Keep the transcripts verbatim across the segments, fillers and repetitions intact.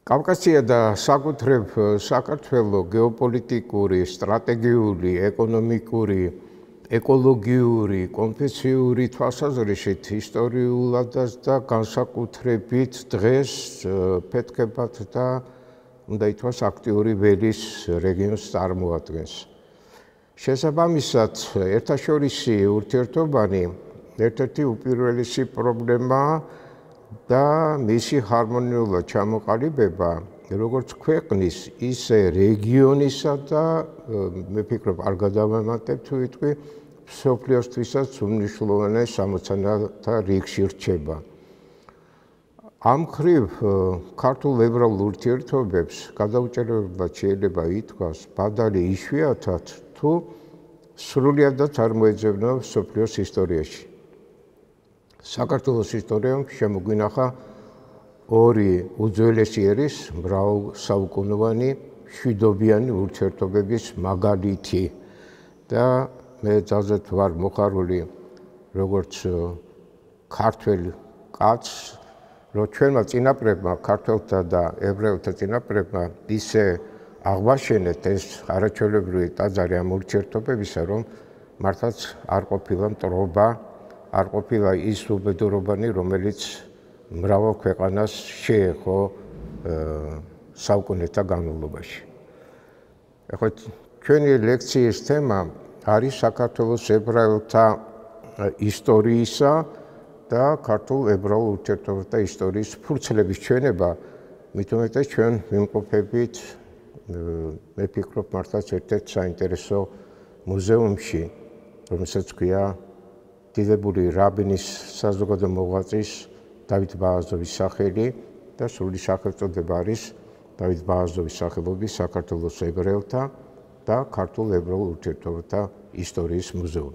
კავკასია და საკუთრებ საქართველოს გეოპოლიტიკური, სტრატეგიული, ეკონომიკური, ეკოლოგიური, კონფესიური თვალსაზრისით ისტორიულადაც და განსაკუთრებით დღეს ფეთქებად და უნდა ითქვას აქტიური ველის რეგიონს წარმოადგენს. შესაბამისად, ერთაშორისი ურთიერთობანი ერთ-ერთი უპირველესი პრობლემაა და მისი ჰარმონიულად ჩამოყალიბება როგორც ქვეყნის, ისე რეგიონისა და მე ვფიქრობ არ გადავამატებ თუ ვიტყვი მსოფლიოსთვისაც უმნიშვნელოვანეს სამოცანათა რიგში რჩება. ამ მხრივ ქართულ-ებრაულ ურთიერთობებს გადაუჭირებლად შეიძლება ითქვას ბადალი იშვიათად თუ სრულიადად არ მოეძებნა მსოფლიოს ისტორიაში. საქართველოს ისტორიამ შემოგვინახა ორი უძველესი ერის მრავალსაუკუნოვანი მშვიდობიანი ურთიერთობების მაგალითი და მე ძალზედ ვარ მოხარული როგორც ქართველ კაცს, რომ ჩვენმა წინაპრებმა, ქართველთა და ებრაელთა წინაპრებმა ისე აღმაშენეთ ეს არაჩვეულებრივი ტაძარი ამ ურთიერთობებისა, რომ მართლაც არ ყოფილა მტრობა, არ ყოფილა ის უბედურობანი, რომელიც მრავალ ქვეყანას შეეხო საუკუნეთა განმავლობაში. ახლა ჩვენი ლექციის თემა არის საქართველოს ებრაელთა ისტორიისა და ქართულ-ებრაულ ურთიერთობათა ისტორიის ფურცლების ჩვენება, მით უმეტეს ჩვენ ვიმყოფებით, მე ვფიქრობ, მართლაც ერთ-ერთ საინტერესო მუზეუმში, რომელსაც ჰქვია დიდებული რაბინის საზოგადო მოღვაწის დავით ბააზოვის სახელი და სრული სახელწოდება არის დავით ბააზოვის სახელობის საქართველოს ებრაელთა და ქართულ-ებრაულ ურთიერთობათა ისტორიის მუზეუმი.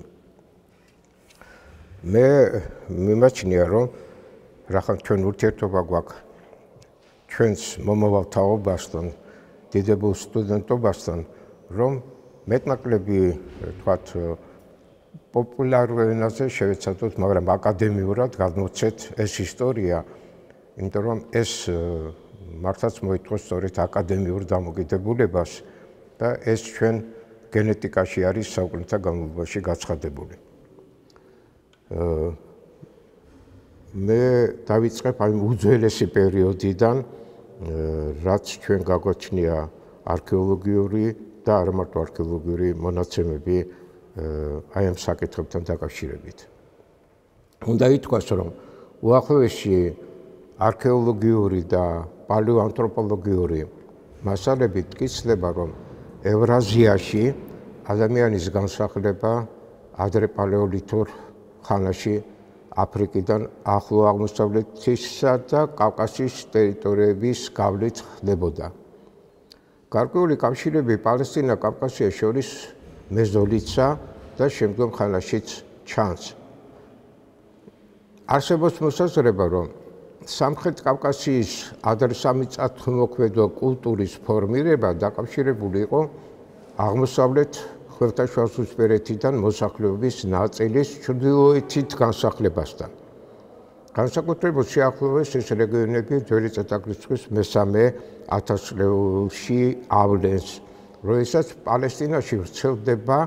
მე მიმაჩნია, რომ რახან ჩვენ ურთიერთობა გვაქვს ჩვენს მომავალ თაობასთან, დიდებულ სტუდენტობასთან, რომ მეტნაკლები თქვათ პოპულარულ ენაზე შევეცადოთ, მაგრამ აკადემიურად გადმოცეთ ეს ისტორია, იმიტომ რომ ეს მართლაც მოითხოვს სწორედ აკადემიურ დამოკიდებულებას და ეს ჩვენ გენეტიკაში არის საუკუნეთა განმავლობაში გაცხადებული. მე დავიწყებ აი უძველესი პერიოდიდან, რაც ჩვენ გაგვაჩნია არქეოლოგიური და არა მარტო არქეოლოგიური მონაცემები აი ამ საკითხებთან დაკავშირებით. უნდა ითქვას, რომ უახლოესი არქეოლოგიური და პალეოანთროპოლოგიური მასალებით tkicდება, რომ ევრაზიაში ადამიანის განსახლება ადრე პალეოლითურ ხანაში აფრიკიდან ახლო აღმოსავლეთისა და კავკასიის ტერიტორიების გავლით ხდებოდა. გარკვეული კავშირები პალესტინა-კავკასიას შორის მეზოლიცა და შემდგომ ხანაშიც ჩანს. არსებობს მოსაზრება, რომ სამხრეთ კავკასიის ადრე სამიწათმოქმედო კულტურის ფორმირება დაკავშირებული იყო აღმოსავლეთ ხმელთაშუაზღვისპირეთიდან მოსახლეობის ნაწილის ჩრდილოეთით განსახლებასთან. განსაკუთრებულ სიახლოვეს ეს რეგიონები ძველი წელთაღრიცხვის მესამე ათასწლეულში ავლენს, როდესაც პალესტინაში ვრცელდება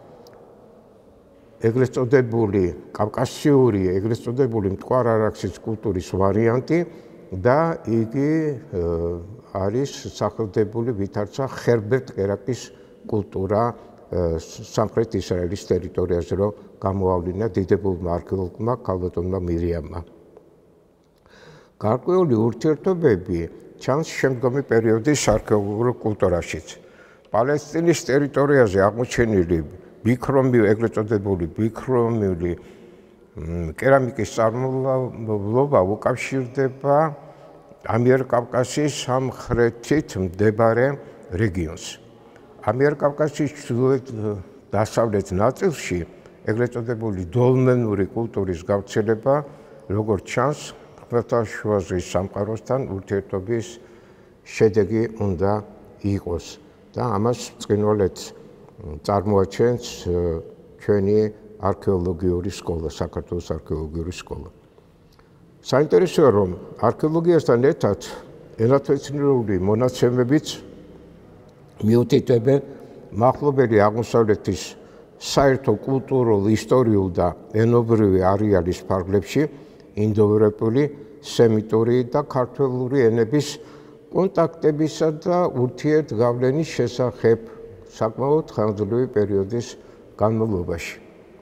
ეგრეთ წოდებული კავკასიური, ეგრეთ წოდებული მტკვარ-არაქსის კულტურის ვარიანტი და იგი არის სახელდებული ვითარცა ხერბერტ კერაკის კულტურა სამხრეთ ისრაელის ტერიტორიაზე, რომ გამოავლინა დიდებულმა არქეოლოგმა ქალბატონმა მირიამმა. გარკვეული ურთიერთობები ჩანს შემდგომი პერიოდის არქეოლოგიურ კულტურაშიც. პალესტინის ტერიტორიაზე აღმოჩენილი ბიქრომული, ეგრეთ წოდებული ბიქრომული კერამიკის წარმომავლობა უკავშირდება ამიერკავკასიის სამხრეთით მდებარე რეგიონს. ამიერკავკასიის ჩრდილოეთ დასავლეთ ნაწილში ეგრეთ წოდებული დოლმენური კულტურის გავრცელება, როგორც ჩანს, ხმელთაშუაზღვის სამყაროსთან ურთიერთობის შედეგი უნდა იყოს და ამას ბრწყინვალედ წარმოაჩენს ჩვენი არქეოლოგიური სკოლა, საქართველოს არქეოლოგიური სკოლა. საინტერესოა, რომ არქეოლოგიასთან ერთად ენათმეცნიერული მონაცემებიც მიუთითებენ მახლობელი აღმოსავლეთის საერთო კულტურულ, ისტორიულ და ენობრივი არეალის ფარგლებში ინდოევროპული, სემიტური და ქართველური ენების კონტაქტებისა და ურთიერთგავლენის შესახებ საკმაოდ ხანგრძლივი პერიოდის განმავლობაში.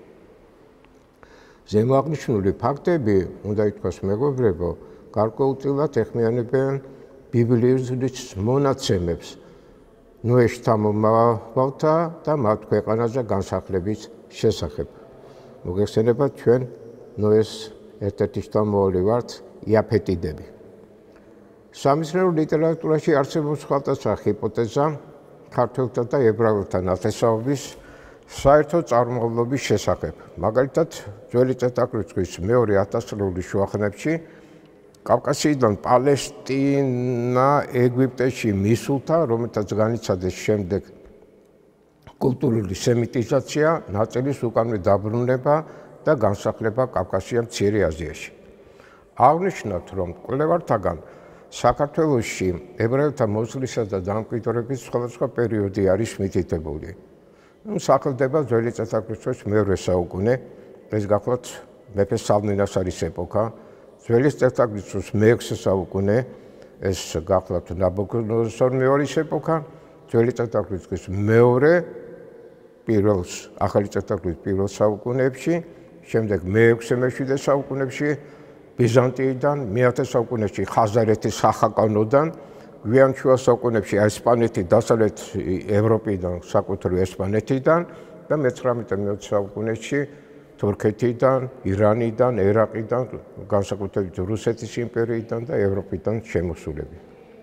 ზემოაღნიშნული ფაქტები, უნდა ითქვას მეგობრებო, გარკვეულწილად ეხმიანებიან ბიბლიის მონაცემებს ნოეს შთამომავალთა და მათ ქვეყანაზე განსახლების შესახებ. მოგეხსენებათ, ჩვენ ნოეს ერთ-ერთი შთამომავალი ვართ იაფეტიდები. სამეცნიერო ლიტერატურაში არსებობს სხვადასხვა ჰიპოთეზა ქართველთა და ებრაელთა ნათესაობის საერთო წარმომავლობის შესახებ. მაგალითად, ძველი წელთაღრიცხვის მეორე ათასწლეულის შუახნებში კავკასიიდან პალესტინა ეგვიპტეში მისულთა, რომელთაც განიცადეს შემდეგ კულტურული სემიტიზაცია, ნაწილის უკანვე დაბრუნება და განსახლება კავკასია მცირე აზიაში. აღნიშნავთ, რომ მკვლევართაგან საქართველოში ებრაელთა მოსვლისა და დამკვიდრების სხვადასხვა პერიოდი არის მითითებული. სახელდება ძველი წელთაღრიცხვის მეორე საუკუნე, ეს გახლავთ მეფე სალმინასარის ეპოქა. ძველი წელთაღრიცხვის მეექვსე საუკუნე, ეს გახლავთ ნაბუქოდონოსორ მეორის ეპოქა. ძველი წელთაღრიცხვის მეორე პირველ ახალი წელთაღრიცხვის პირველ საუკუნეებში, შემდეგ მეექვსე მეშვიდე საუკუნეებში ბიზანტიიდან, მეათე საუკუნეში ხაზარეთის სახაკანოდან, გვიან შუა საუკუნეებში ესპანეთი, დასავლეთ ევროპიდან, საკუთრივ ესპანეთიდან და მეცხრამეტე მეოცე საუკუნეში თურქეთიდან, ირანიდან, ერაყიდან, განსაკუთრებით რუსეთის იმპერიიდან და ევროპიდან შემოსულები.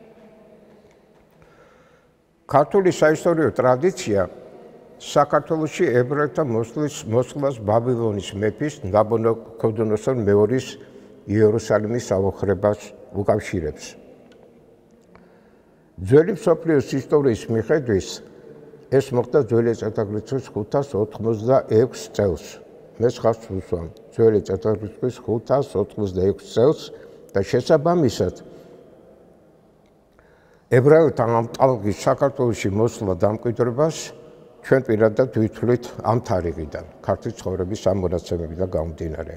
ქართული საისტორიო ტრადიცია საქართველოში ებრაელთა მოსვლას ბაბილონის მეფის ნაბუქოდონოსორ მეორის იერუსალიმის აოხრებას უკავშირებს. ძველი მსოფლიოს ისტორიის მიხედვით ეს მოხდა ძველი წელთაღრიცხვის ხუთას ოთხმოცდაექვს წელს. მე ხარს ვუსვამ ძველი წელთაღრიცხვის ხუთას ოთხმოცდაექვს წელს და შესაბამისად ებრაელთა ამ ტალღის საქართველოში მოსვლა დამკვიდრებას ჩვენ პირადად ვითვლით ამ თარიღიდან, ქართლის ცხოვრების ამ მონაცემებიდან გამომდინარე.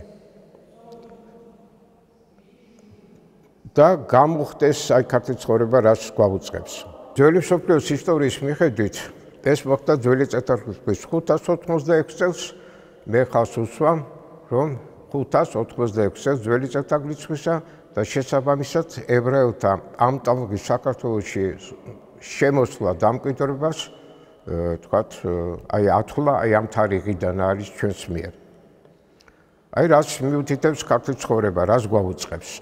და გამოხდეს აი ქართლის ცხოვრება რაც გვაუწყებს. ძველი მსოფლიოს ისტორიის მიხედვით ეს მოხდა ძველი წელთაღრიცხვის ხუთას ოთხმოცდაექვს წელს. მე ხალხს უსვამ, რომ ხუთას ოთხმოცდაექვს წელს ძველი წელთაღრიცხვისა და შესაბამისად ებრაელთა ამ ტალღის საქართველოში შემოსვლა დამკვიდრებას თქვათ, აი ათვლა აი ამ თარიღიდან არის ჩვენს მიერ. აი რაც მიუთითებს ქართლის ცხოვრება, რაც გვაუწყებს.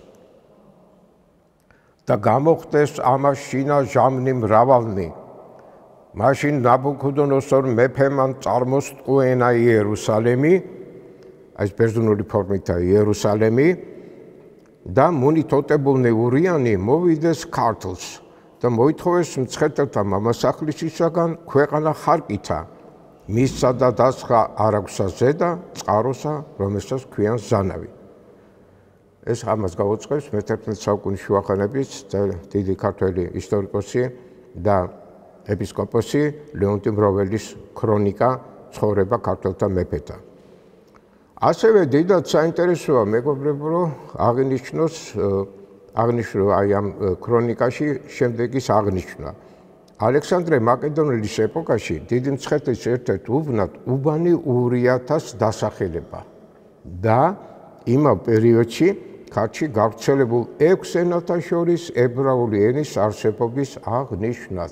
და გამოხდეს ამაშინა ჟამნი მრავალნი. მაშინ ნაბუქოდონოსორ მეფემან წარმოსტყუენა იერუსალემი, ეს ბერძნული ფორმითაა იერუსალემი და მონითოტებულნი ურიანი მოვიდეს ქართლს და მოითხოვეს მცხეთელთა მამასახლისისაგან ქვეყანა ხარკითა, მისსა და დასხა არაგვსა ზედა, წყაროსა, რომელსაც ქვიან ზანავი. ეს ამას გაუწყებს მეთერთმეტე საუკუნის შუახანების დიდი ქართველი ისტორიკოსი და ეპისკოპოსი ლეონტი მროველის ქრონიკა ცხოვრება ქართველთა მეფეთა. ასევე დიდად საინტერესოა მეგობრებო, რომ აღნიშნოს აღნიშნო აი ამ ქრონიკაში შემდეგის აღნიშნა. ალექსანდრე მაკედონელის ეპოქაში დიდი მცხეთის ერთ-ერთ უბნად უბანი ურიათას დასახელება და იმავე პერიოდში ქართლში გავრცელებულ ექვს ენათა შორის ებრაული ენის არსებობის აღნიშვნაც.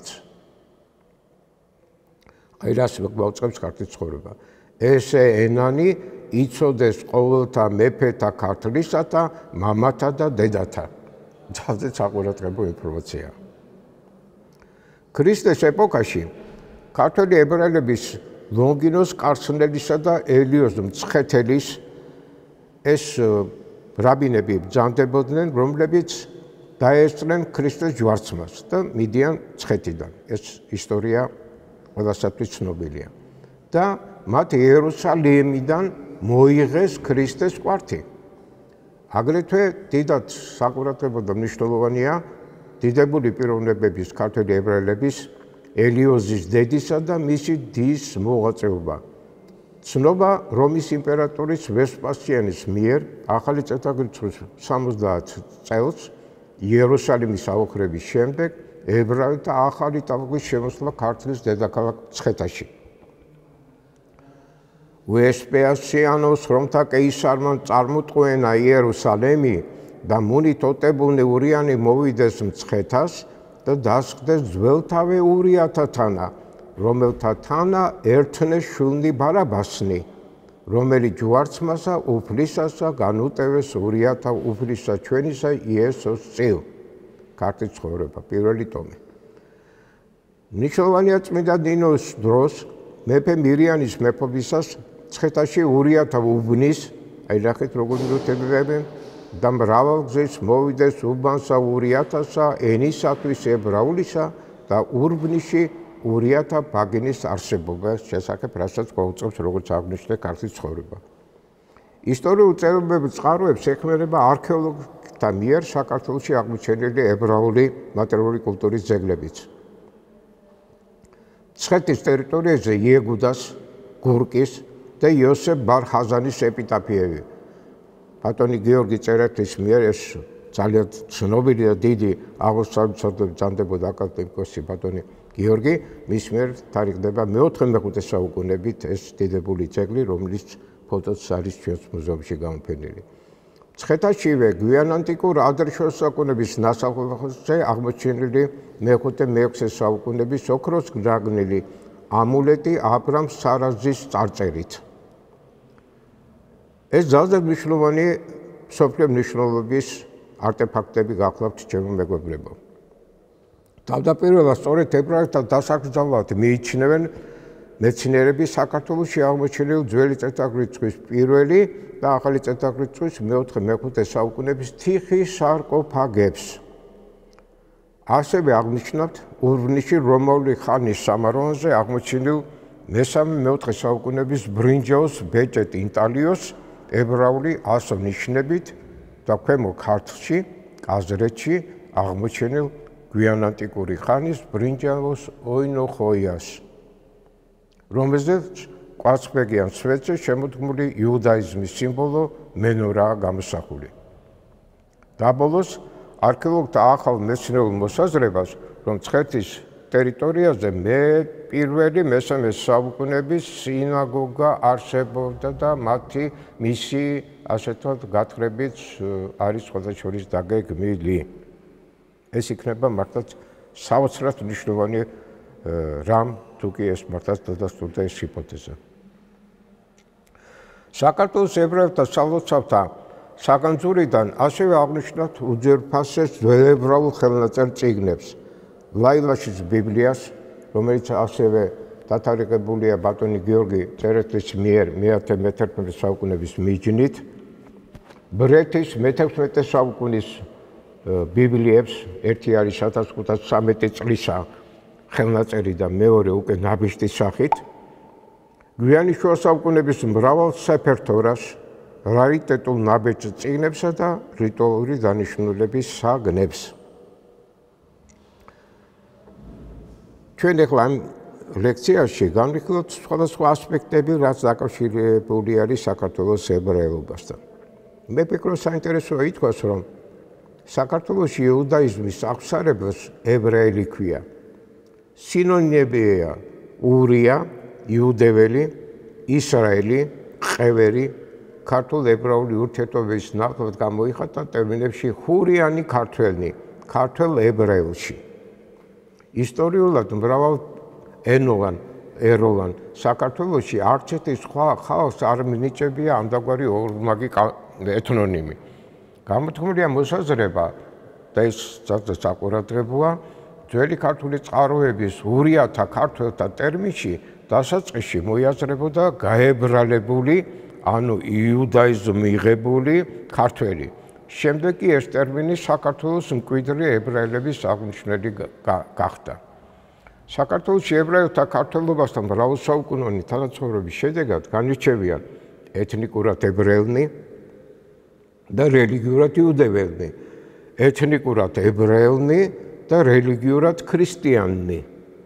აი რას გვაუწყებს ქართლის ცხოვრება. ესე ენანი იცოდეს ყოველთა მეფეთა ქართლისათა, მამათა და დედათა. ძალზე საყურადღებო ინფორმაცია. ქრისტეს ეპოქაში ქართველი ებრაელების ლონგინოს კარცნელისა და ელიოზ მცხეთელის ეს რაბინები ბრძანდებოდნენ, რომლებიც დაესწრნენ ქრისტეს ჯვარცმას და მიდიან მცხეთიდან. ეს ისტორია ყველასათვის ცნობილია. და მათ იერუსალიმიდან მოიღეს ქრისტეს კვართი. აგრეთვე დიდად საყურადღებო და მნიშვნელოვანია დიდებული პიროვნებების ქართველი ებრაელების ელიოზის დედისა და მისი დის მოღვაწეობა. ცნობა რომის იმპერატორის ვესპასიანის მიერ ახალი წელთაღრიცხვის სამოცდაათ წელს იერუსალიმის აოხრების შემდეგ ებრაელთა ახალი ტალღის შემოსვლა ქართლის დედაქალაქ მცხეთაში. ვესპასიანოს რომთა კეისარმა წარმოთქვენა იერუსალიმი და მუნით ოტებულნი ურიანი მოვიდეს მცხეთას და დასხდეს ძველთავე ურიათა თანა, რომელთა თანა ერთნეს შვილნი ბარაბასნი, რომელი ჯვარცმასა უფლისასა განუტევეს ურიათა უფლისა ჩვენისა იესოს წილ. ქართლის ცხოვრება, პირველი ტომი. მნიშვნელოვანია წმინდა ნინოს დროს მეფე მირიანის მეფობისას მცხეთაში ურიათა უბნის, აი ნახეთ როგორ მიუთებებენ და მრავალგზის მოვიდეს უბანსა ურიათასა ენისათვის ებრაულისა და ურბნიში ურიათა ბაგინის არსებობას შესახებ, რასაც გვაუწყობს როგორც აღნიშნე ქართლის ცხოვრება. ისტორიულ წერილობების წყაროებს ეხმარება არქეოლოგთა მიერ საქართველოში აღმოჩენილი ებრაული მატერიალური კულტურის ძეგლებიც. მცხეთის ტერიტორიაზე იეგუდას, გურკის და იოსებ ბარ-ხაზანის ეპიტაფიები. ბატონი გიორგი წერეთლის მიერ ეს ძალიან ცნობილი და დიდი აღმოსავლეთ სარდლობის ძალდებოდა აკადემიკოსი ბატონი გიორგი, მის მიერ თარიღდება მეოთხე მეხუთე საუკუნეებით ეს დიდებული ძეგლი, რომელიც ფოტოც არის ჩვენს მუზეუმში გამოფენილი. მცხეთაშივე გვიანანტიკურ ადრეშუა საუკუნეების ნასახლარზე აღმოჩენილი მეხუთე მეექვსე საუკუნეების ოქროს გრაგნილი ამულეტი აბრამ სარაზის წარწერით. ეს ძალზედ მნიშვნელოვანი მსოფლიო მნიშვნელობის არტეფაქტები გახლავთ ჩემო მეგობრებო. თავდაპირველად სწორედ ებრაელთა დასაკრძალვად მიიჩნევენ მეცნიერები საქართველოში აღმოჩენილ ძველი წელთაღრიცხვის პირველი და ახალი წელთაღრიცხვის მეოთხე მეხუთე საუკუნეების თიხის სარკოფაგებს. ასევე აღნიშნავთ ურბნიში რომაული ხანის სამაროვანზე აღმოჩენილ მესამე მეოთხე საუკუნეების ბრინჯაოს ბეჭედ ინტალიოს ებრაული ასო-ნიშნებით და ქვემო ქართლში, კაზრეთში აღმოჩენილ გვიანანტიკური ხანის ბრინჯაოს ოინოხოიას, რომელზეც კვარცხლბეკიან სვეტზე შემოდგმული იუდაიზმის სიმბოლო მენორაა გამოსახული. დაბოლოს არქეოლოგთა ახალ მეცნიერულ მოსაზრებას, რომ მცხეთის ტერიტორიაზე მე პირველი მესამე საუკუნეების სინაგოგა არსებობდა და მათი მისი ასე ვთქვათ გათხრებით არის სხვადასხვა დაგეგმილი. ეს იქნება მართლაც საოცრად მნიშვნელოვანი რამ, თუ კი ეს მართლაც დადასტურდა ეს ჰიპოთეზა. საქართველოს ებრაელთა სალოცავთა საგანძურიდან ასევე აღნიშნავთ უძვირფასეს ძველებრაულ ხელნაწერ წიგნებს, ლაილაშის ბიბლიას, რომელიც ასევე დათარიღებულია ბატონი გიორგი წერეთლის მიერ მეათე მეთერთმეტე საუკუნეების მიჯნით, ბრეთის მეთექვსმეტე საუკუნის ბიბლიებს, ერთი არის ათას ხუთას ცხრამეტი წლისა ხელნაწერი და მეორე უკვე ნაბეჭდის სახით, გვიანი შუა საუკუნეების მრავალ სეფერ-თორას, რარიტეტულ ნაბეჭ წიგნებსა და რიტუალური დანიშნულების საგნებს. ჩვენ ახლა ამ ლექციაში განვიხილოთ სხვადასხვა ასპექტები, რაც დაკავშირებული არის საქართველოს ებრაელობასთან. მე ფიქრობ საინტერესოა ითქვას, რომ საქართველოში იუდაიზმის აღსარებას ებრაელი ქვია. სინონიმებია ურია, იუდეველი, ისრაელი, ყევერი, ქართულ-ებრაული ურთიერთობების ნაცვლად გამოიხატა ტერმინებში ხურიანი ქართველნი, ქართველ ებრაელში. ისტორიულად მრავალ ენოვან, ეროვან საქართველოში არც ერთი სხვა ხალხს არ მინიჭებია ამდაგვარი ორმაგი ეთნონიმი. გამოთქმულია მოსაზრება და ეს ძალიან საყურადღებოა, ძველი ქართული წყაროების ურიათა ქართველთა ტერმინში დასაწყისში მოიაზრებოდა გაებრალებული, ანუ იუდაიზმ მიღებული ქართველი. შემდეგ კი ეს ტერმინი საქართველოს მკვიდრი ებრაელების აღმნიშვნელი გახდა. საქართველოში ებრაელთა ქართველობასთან მრავალსაუკუნოვანი თანაცხოვრების შედეგად განირჩევიან ეთნიკურად ებრაელნი და რელიგიურად იუდეველნი. ეთნიკურად ებრაელნი და რელიგიურად ქრისტიანნი.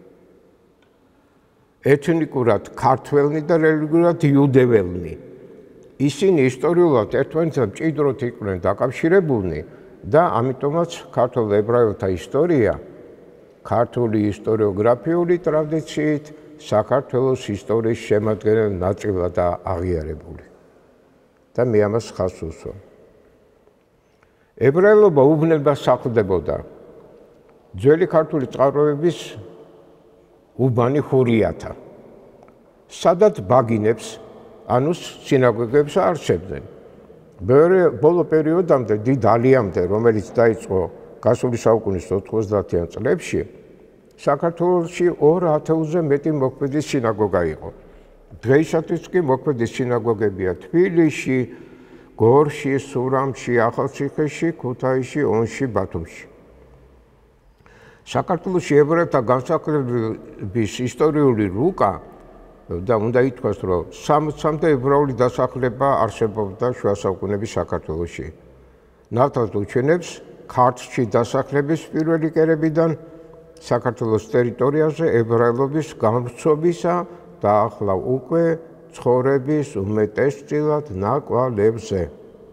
ეთნიკურად ქართველნი და რელიგიურად იუდეველნი. ისინი ისტორიულად ერთმანეთთან მჭიდროდ იყვნენ დაკავშირებულნი და ამიტომაც ქართველ ებრაელთა ისტორია ქართული ისტორიოგრაფიული ტრადიციით საქართველოს ისტორიის შემადგენელ ნაწილადაა აღიარებული. და მე ამას ხაზს უსვამ. ებრაელობა უბნელმა სახლდებოდა ძველი ქართული წყაროების უბანი ხურიათა, სადაც ბაგინებს, ანუ სინაგოგებს არსებდნენ. ბოლო პერიოდამდე, დიდ ალიამდე, რომელიც დაიწყო გასული საუკუნის ოთხმოცდაათიან წლებში, საქართველოში ორ ათეულზე მეტი მოქმედი სინაგოგა იყო. დღეისათვის კი მოქმედი სინაგოგებია თბილისში, გორში, სურამში, ახალციხეში, ქუთაისში, ონში, ბათუმში. საქართველოში ებრაელთა განსახლების ისტორიული რუკა და უნდა ითქვას, რომ სამოცამდე ებრაული დასახლება არსებობდა შუა საუკუნეების საქართველოში. ნათლად უჩვენებს ქართლში დასახლების პირველი კერებიდან საქართველოს ტერიტორიაზე ებრაელობის გამრცობისა და ახლა უკვე ცხოვრების უმეტესწილად ნაკვალებზე.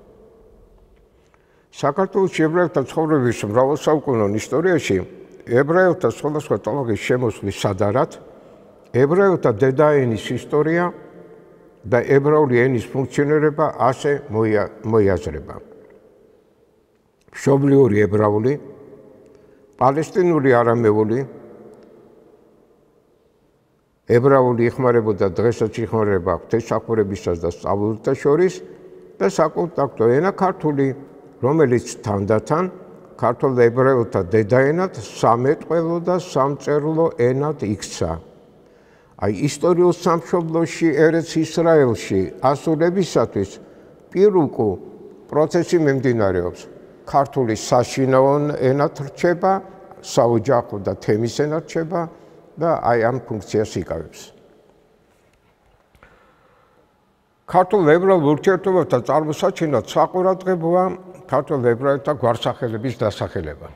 საქართველოში ებრაელთა ცხოვრების მრავალსაუკუნოვან ისტორიაში ებრაელთა სხვადასხვა ტალღის შემოსვლის სადარად ებრაელთა დედაენის ისტორია და ებრაული ენის ფუნქციონირება ასე მოიაზრება. მშობლიური ებრაული, პალესტინური არამეული, ებრაული იხმარებოდა დღესაც იხმარება ღვთისმსახურებისას და სწავლულთა შორის და საკონტაქტო ენა ქართული, რომელიც თანდათან ქართულ ებრაელთა დედაენად სამეტყველო და სამწერლო ენად იქცა. აი ისტორიულ სამშობლოში ერեց ისრაელში ასულებისათვის პირუკუ პროცესი მიმდინარეობს. ქართული საშინაო ენად რჩება, საოჯახო და თემის ენად რჩება და აი ამ ფუნქციას იკავებს. ქართულ ებრაულ ურთიერთობათა წარმოსაჩინად საყურადღებოა ქართულ ებრაელთა გვარსახელების დასახელება.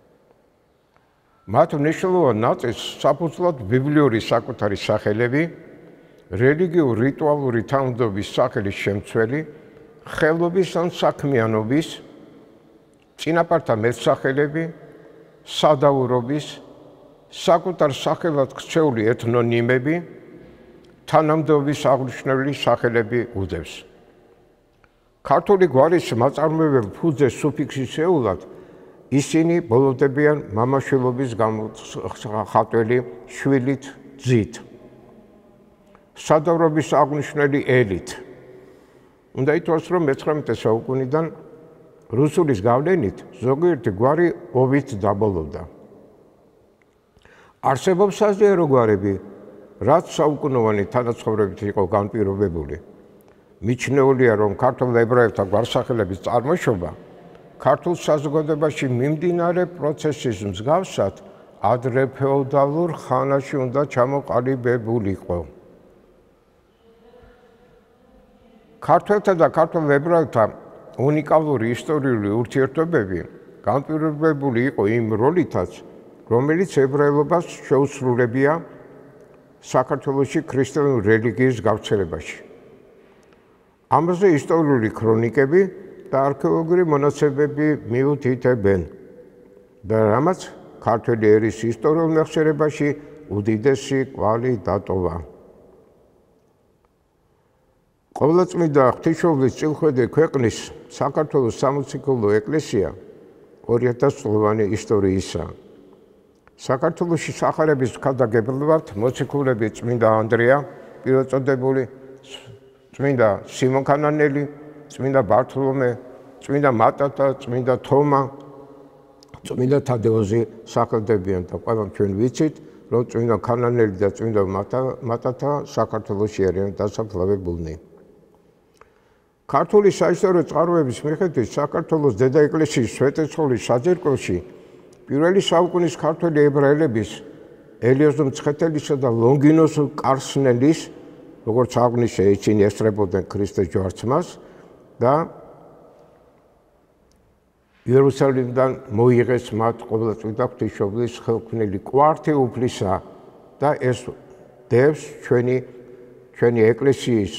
მათ მნიშვნელოვან ნაწილს საფუძვლად ბიბლიური საკუთარი სახელები, რელიგიურ-რიტუალური თანამდებობის სახელის შემცველი, ხელობის ან საქმიანობის, წინაპართა მეტსახელები, სადაურობის, საკუთარ სახელად ქცეული ეთნონიმები, თანამდებობის აღნიშნული სახელები უდევს. ქართული გვარის მაწარმოებელ ფუძეს სუფიქსისეულად ისინი ბოლოვდებიან მამაშვილობის გამოხატველი შვილით, ძით. სადაურობის აღნიშნული ელით. უნდა ითქვას, რომ მეცხრამეტე საუკუნიდან რუსულის გავლენით ზოგიერთი გვარი ოვით დაბოლოვდა. არსებობს საზიარო გვარები, რაც საუკუნოვანი თანაცხოვრებით იყო განპირობებული. მიჩნეულია, რომ ქართულ ებრაელთა გვარსახელების წარმოშობა ქართულ საზოგადოებაში მიმდინარე პროცესის მსგავსად ადრე ფეოდალურ ხანაში უნდა ჩამოყალიბებულიყო. ქართველთა და ქართულ ებრაელთა უნიკალური ისტორიული ურთიერთობები განპირობებული იყო იმ როლითაც, რომელიც ებრაელობას შეუსრულებია საქართველოში ქრისტიანული რელიგიის გავრცელებაში. ამაზე ისტორიული ქრონიკები და არქეოლოგიური მონაცემები მიუთითებენ და რამაც ქართული ერის ისტორიულ მეხსიერებაში უდიდესი კვალი დატოვა. ყოვლადწმიდა ღვთისმშობლის წილხვედი ქვეყნის საქართველოს სამოციქულო ეკლესია ორი ათას წლოვანი ისტორიისაა. საქართველოში სახარების ქადაგებლად მოციქულები წმინდა ანდრია პირველწოდებული, წმინდა სიმონ ქანანელი, წმინდა ბართლომე, წმინდა მატატა, წმინდა თომა, წმინდა თადეოზი სახელდებიან და ყველამ ჩვენ ვიცით, რომ წმინდა ქანანელი და წმინდა მატატა საქართველოში არიან დასაფლავებულნი. ქართული საისტორიო წყაროების მიხედვით საქართველოს დედა ეკლესიის სვეტიცხოვლის საძირკველში პირველი საუკუნის ქართველი ებრაელების ელიოზო მცხეთელისა და ლონგინოს კარსნელის, როგორც აღნიშნე, ისინი ესწრებოდნენ ქრისტეს ჯვარცმას და იერუსალიმიდან მოიღეს მათ ყოვლადწმიდა ღვთისმშობლის ხელქმნელი კვართი უფლისა და ეს დევს ჩვენი ჩვენი ეკლესიის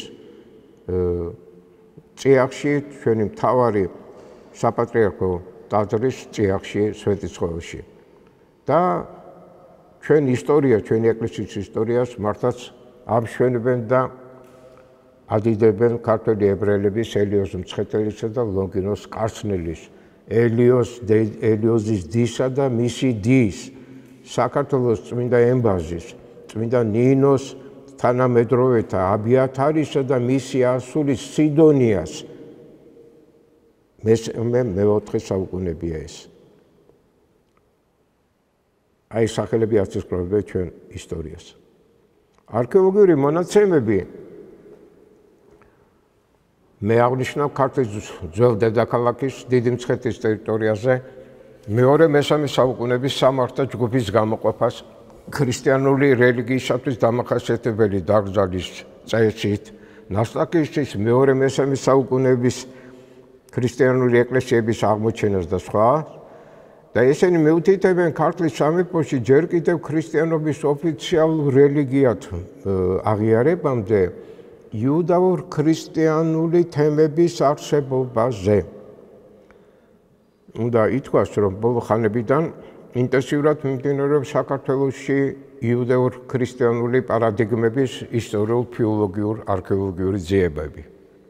წიაღში, ჩვენი მთავარი საპატრიარქო ტაძრის წიაღში, სვეტიცხოველში. და ჩვენ ისტორია, ჩვენი ეკლესიის ისტორიას მართლაც ამშვენებენ და ადიდებენ ქართველი ებრაელების ელიოზ მცხეთელისა და ლონგინოს კარცნელის, ელიოს ელიოზის დისა და მისი დის, საქართველოს წმინდა ემბაზის, წმინდა ნინოს თანამედროვეთა აბიათარისა და მისი ასულის სიდონიას მე მეოთხე საუკუნეებია ეს. აი სახელები აცისკრებენ ჩვენ ისტორიას. არქეოლოგიური მონაცემები მე აღნიშნავ ქართლის ძველ დედაქალაქის დიდი მცხეთის ტერიტორიაზე მეორე მესამე საუკუნეების სამართა ჯგუფის გამოყოფას ქრისტიანული რელიგიისათვის დამახასიათებელი დაკრძალის წესით, ნასტაკისთვის მეორე მესამე საუკუნეების ქრისტიანული ეკლესიების აღმოჩენას და სხვა. და ესენი მეუთითებენ ქართლის სამეფოში ჯერ კიდევ ქრისტიანობის ოფიციალურ რელიგიად აღიარებამდე იუდაურ ქრისტიანული თემების არსებობაზე. უნდა ითქვას, რომ ბოლო ხანებიდან ინტენსიურად მიმდინარეობს საქართველოში იუდაურ ქრისტიანული პარადიგმების ისტორიულ-ფილოლოგიურ არქეოლოგიური ძიებები.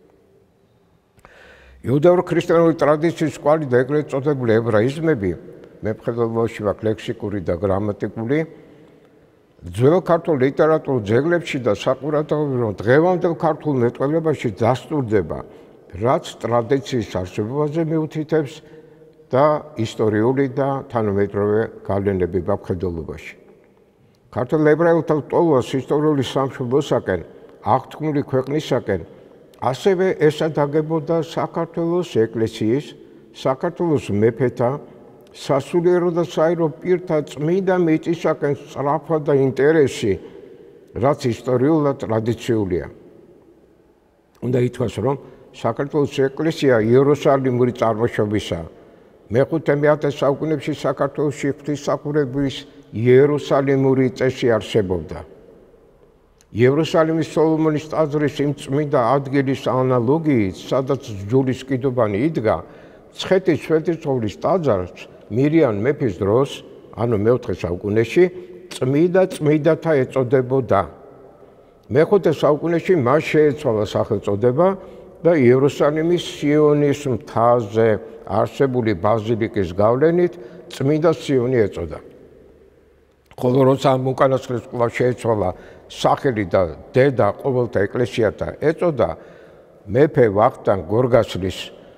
იუდაურ ქრისტიანული ტრადიციის კვალი და ეგრეთ წოდებული ებრაიზმები მემხედველობაში ვაქვს ლექსიკური და გრამატიკული ძველ ქართულ ლიტერატურულ ძეგლებში და საყურადღებო დღევანდელ ქართულ მეტყველებაში დასტურდება, რაც ტრადიციის არსებობაზე მიუთითებს და ისტორიული და თანამედროვე გავლენები მემხედველობაში. ქართულ ებრაელთა ლტოლვას ისტორიული სამშობლოსაკენ, აღთქმული ქვეყნისაკენ ასევე ესადაგებოდა საქართველოს ეკლესიის, საქართველოს მეფეთა, სასულიერო და საერო პირთა წმინდა მიწისაკენ სწრაფვა და ინტერესი, რაც ისტორიულად ტრადიციულია. უნდა ითქვას, რომ საქართველოს ეკლესია იერუსალიმური წარმოშობისაა. მეხუთე მეათე საუკუნეებში საქართველოში ღვთისმსახურების იერუსალიმური წესი არსებობდა. იერუსალიმის სოლომონის ტაძრის იმ წმინდა ადგილის ანალოგიით, სადაც ჯვრის კიდობანი იდგა, მცხეთის სვეტიცხოვლის ტაძარს მირიან მეფის დროს, ანუ მეოთხე საუკუნეში, წმინდა წმინდათა ეწოდებოდა. მეხუთე საუკუნეში მას შეეცვალა სახელწოდება და იერუსალიმის სიონის მთაზე არსებული ბაზილიკის გავლენით წმინდა სიონი ეწოდა. ხოლო როცა ამ უკანასკნელს კვლავ შეეცვალა სახელი და დედა ყოველთა ეკლესიათა ეწოდა, მეფე ვახტანგ გორგასლის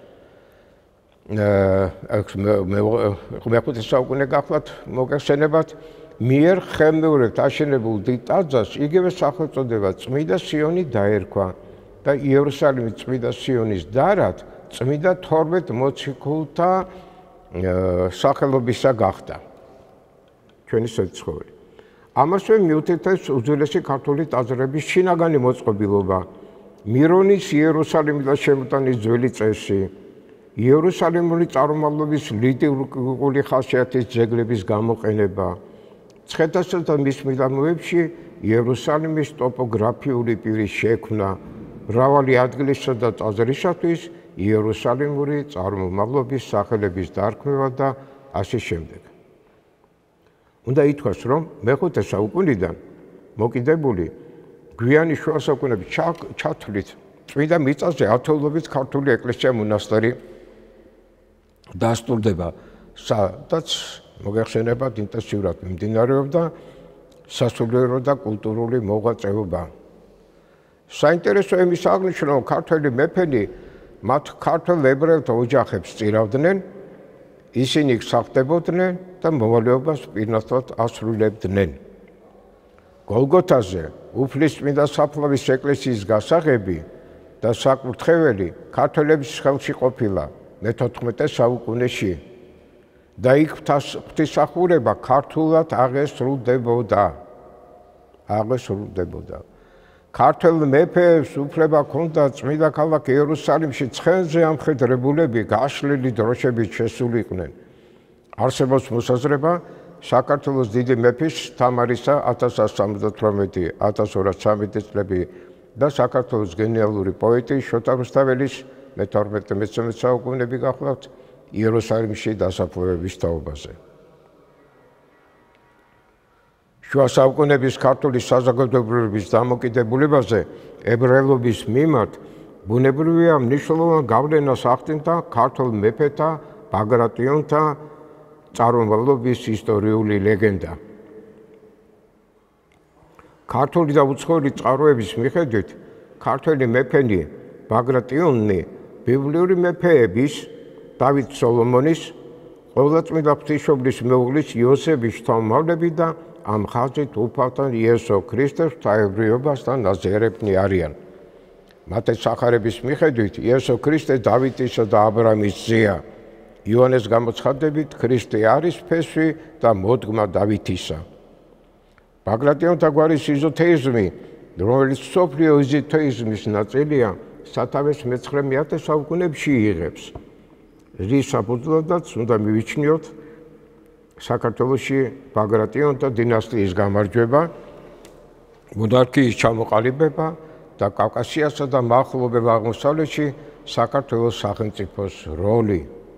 მეხუთე საუკუნე გახლავთ მოგეხსენებათ, მიერ ხელმეორედ აშენებულ დიდ ტაძარს იგივე სახელწოდება წმინდა სიონი დაერქვა და იერუსალიმის წმინდა სიონის დარად წმინდა თორმეტ მოციქულთა სახელობისა გახდა ჩვენი სვეტიცხოველი. ამასვე მიუთითებს უძველესი ქართული ტაძრების შინაგანი მოწყობილობა, მირონის იერუსალიმიდან შემოტანის ძველი წესი, იერუსალიმური წარმომავლობის ლიტურგიული ხასიათის ძეგლების გამოყენება, მცხეთასა და მის მიდამოებში იერუსალიმის ტოპოგრაფიული პირის შექმნა, მრავალი ადგილისა და ტაძრისათვის იერუსალიმური წარმომავლობის სახელების დარქმევა და ასე შემდეგ. უნდა ითქვას, რომ მეხუთე საუკუნიდან მოკიდებული გვიანი შუა საუკუნეების ჩათვლით წმინდა მიწაზე ათეულობით ქართული ეკლესია მონასტერი დასტურდება, სადაც მოგეხსენებათ ინტენსიურად მიმდინარეობდა სასულიერო და კულტურული მოღვაწეობა. საინტერესო იმის აღნიშნა, რომ ქართველი მეფენი მათ ქართველ ებრაელთა ოჯახებს სწირავდნენ, ისინი სახლდებოდნენ და მოვალეობას პირნათლად ასრულებდნენ. გოლგოთაზე უფლისწმინდა საფლავის ეკლესიის გასაღები და საკურთხეველი ქართველების ხელში ყოფილა მეთოთხმეტე საუკუნეში და იქ ღვთისმსახურება ქართულად აღესრულდებოდა. აღესრულდებოდა. ქართულ მეფეს უფლება ჰქონდა წმინდა ქალაქ იერუსალიმში ცხენზე ამხედრებულები გაშლილი დროშებით შესულიყვნენ. არსებობს მოსაზრება საქართველოს დიდი მეფის თამარისა ათას ათს სამოცდათვრამეტი ათას ორას ცხრამეტი წლები და საქართველოს გენიალური პოეტი შოთა რუსთაველის მეთორმეტე მეცხრამეტე საუკუნეები გახლავთ იერუსალიმში დასაფლავების თაობაზე. შუა საუკუნეების ქართული საზოგადოებრივების დამოკიდებულებაზე ებრაელობის მიმართ ბუნებრივია მნიშვნელოვან გავლენას ახდენდა ქართულ მეფეთა ბაგრატიონთა წარმომავლობის ისტორიული ლეგენდა. ქართული და უცხოური წყაროების მიხედვით ქართველი მეფენი ბაგრატიონი ბიბლიური მეფეების დავით სოლომონის ყოვლადწმიდა ღვთისმშობლის მეუღლის იოსების შთამომავლები და ამ ხაზით უფალთან იესო ქრისტეს ღვთაებრიობასთან ნაზიარებნი არიან. მათი სახარების მიხედვით იესო ქრისტე დავითისა და აბრამის ძეა. იოანეს გამოცხადებით ქრისტე არის ფესვი და მოდგმა დავითისა. ბაგრატიონთა გვარის იზოთეიზმი, რომელიც მსოფლიო იზოთეიზმის ნაწილია, სათავეს მეცხრე-მეათე საუკუნეებში იღებს. რის საფუძვლადაც უნდა მივიჩნიოთ საქართველოში ბაგრატიონთა დინასტიის გამარჯვება, მონარქიის ჩამოყალიბება და კავკასიასა და მახლობელ აღმოსავლეთში საქართველოს სახელმწიფოს როლი.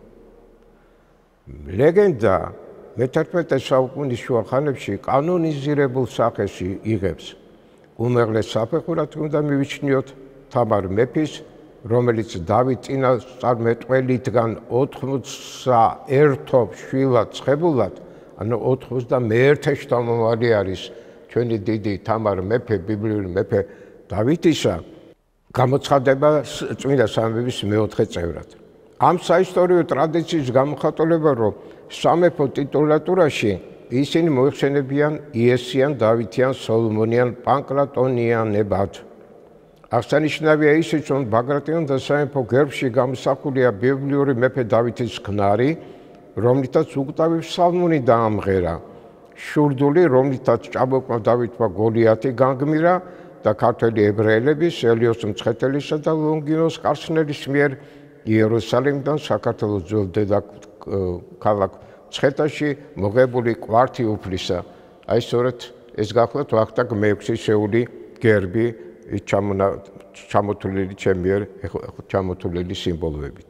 ლეგენდა მეთერთმეტე საუკუნის შუა ხანებში კანონიზირებულ სახეში იღებს. უმაღლეს საფეხურად უნდა მივიჩნიოთ თამარ მეფის, რომელიც დავით წინასწარმეტყველიდან ოთხმოცდაერთով შვილად ცხებულად, ანუ ოცდამეერთე შთამომავალი არის ჩვენი დიდი თამარ მეფე, ბიბლიური მეფე დავითისა, გამოცხადება წმინდა სამების მეოთხე წევრად. ამ საისტორიო ტრადიციის გამოხატულება, რომ სამეფო ტიტულატურაში ისინი მოიხსენებიან იესიან, დავითიან, სოლომონიან, პანკრატონიანებად. აღსანიშნავია ისიც, რომ ბაგრატიონთა სამეფო გერბში გამოსახულია ბიბლიური მეფე დავითის ქნარი, რომლითაც უკტავი ფსალმუნი დაამღერა, შურდული, რომლითაც ჭაბუკმა დავითმა გოლიათი განგმირა და ქართველი ებრაელების ელიოს მცხეთელისა და ლონგინოს კარსნელის მიერ იერუსალიმიდან საქართველოს ძველ დედაქალაქ მცხეთაში მოღებული კვართი უფლისა. აი სწორედ ეს გახლავთ ვახტანგ მეექვსისეული გერბი ჩამოთვლილი ჩემ მიერ ჩამოთვლილი სიმბოლოებით.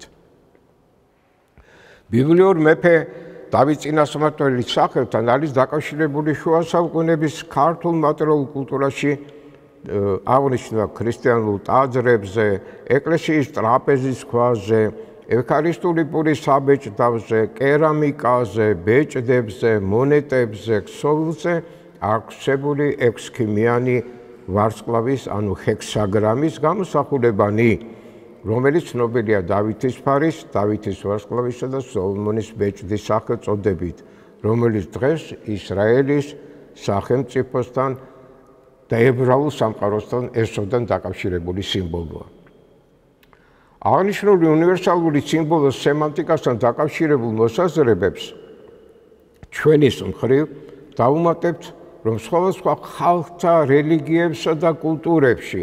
ბიბლიურ მეფე დავით წინასწარმეტყველის სახელთან არის დაკავშირებული შუა საუკუნეების ქართულ მატერიალურ კულტურაში აღნიშნულ ქრისტიანულ ტაძრებზე, ეკლესიის ტრაპეზის ქვაზე, ევქარისტიული პურის საბეჭდავზე, კერამიკაზე, ბეჭდებზე, მონეტებზე, ქსოვილზე აღსებული ექვსქიმიანი ვარსკვლავის, ანუ ჰექსაგრამის გამოსახულებანი, რომელიც ცნობილია დავითის ფარის, დავითის ვარსკვლავისა და სოლომონის ბეჭდის სახელწოდებით, რომელიც დღეს ისრაელის სახელმწიფოსთან და ებრაულ სამყაროსთან ერთოდან დაკავშირებული სიმბოლოა. აღნიშნული უნივერსალური სიმბოლოს სემანტიკასთან დაკავშირებულ მოსაზრებებს ჩვენის მხრივ დავუმატებთ, რომ სხვადასხვა ხალხთა რელიგიებსა და კულტურებში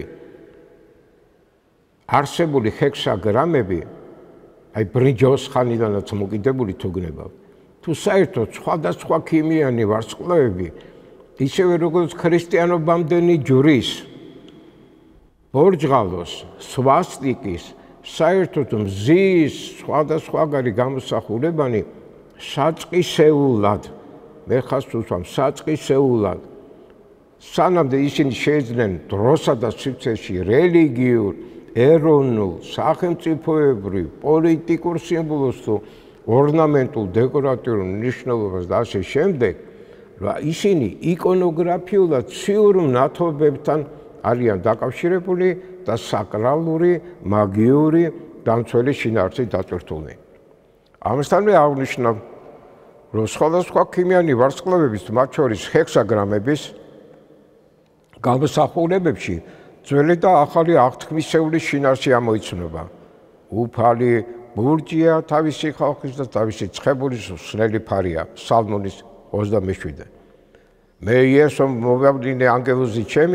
არსებული ჰექსაგრამები, აი ბრინჯაოს ხანიდანაც მოკიდებული თუ გნებავთ, თუ საერთოდ სხვადასხვა ქიმიანი ვარსკვლავები, ისევე როგორც ქრისტიანობამდენი ჯვრის, ბორჯღალოს, სვასტიკის, საერთოდ მზის სხვადასხვაგარი გამოსახულებანი საწყისეულად, მე ხას ვუსვამ, საწყისეულად, სანამდე ისინი შეეძნენ დროსა და სივრცეში რელიგიურ, ეროვნულ, სახელმწიფოებრივ, პოლიტიკურ სიმბოლოს თუ ორნამენტულ, დეკორატიულ მნიშვნელობას და ასე შემდეგ, ისინი იკონოგრაფიულად ციურ მნათობებთან არიან დაკავშირებული და საკრალური, მაგიური დამცველი შინაარსით დატვირთულნი. ამასთანავე აღნიშნავ, რომ სხვადასხვა ქიმიანი ვარსკვლავების, მათ შორის ჰექსაგრამების გამოსახულებებში ძველი და ახალი აღთქმისეული შინაარსი ამოიცნობა. უფალი ბურჯია თავისი ხალხის და თავისი ცხებულის სნელი ფარია, ფსალმუნის ოცდამეშვიდე. მე იესო მოვავლინე ანგელოზი ჩემი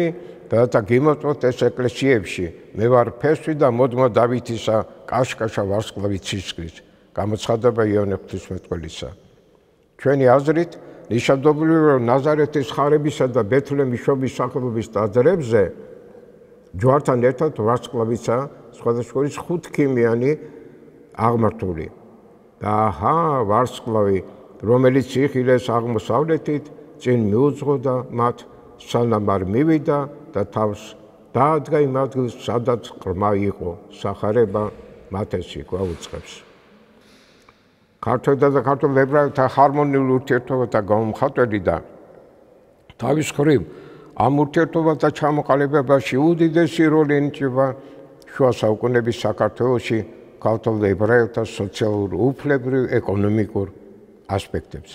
და გიმოწმოთ ეს ეკლესიებში მე ვარ ფესვი და მოდმა დავითისა კაშკაშა ვარსკვლავი ცისკრის გამოცხადება იოანე ღვთისმეტყველისა ჩვენი აზრით ნიშნავდობლივ რომ ნაზარეთის ხარებისა და ბეთლემის შობის სახელობის ტაძრებზე ჯვართან ერთად ვარსკვლავიცა სხვადასხვა ხუთქიმიანი აღმართული და აჰა ვარსკვლავი რომელიც იხილეს აღმოსავლეთით წინ მიუძღოდა მათ სანამ არ მივიდა და თავს დაადგა იმ ადგილს სადაც ყრმა იყო სახარება მათ ეს გვაუწყებს ქართველთა და ქართულ ებრაელთა ჰარმონიული ურთიერთობათა გამომხატველი და თავის მხრივ ამ ურთიერთობათა ჩამოყალიბებაში უდიდესი როლი ენიჭება შუა საუკუნეების საქართველოში ქართველ ებრაელთა სოციალურ უფლებრივ ეკონომიკურ ასპექტებს.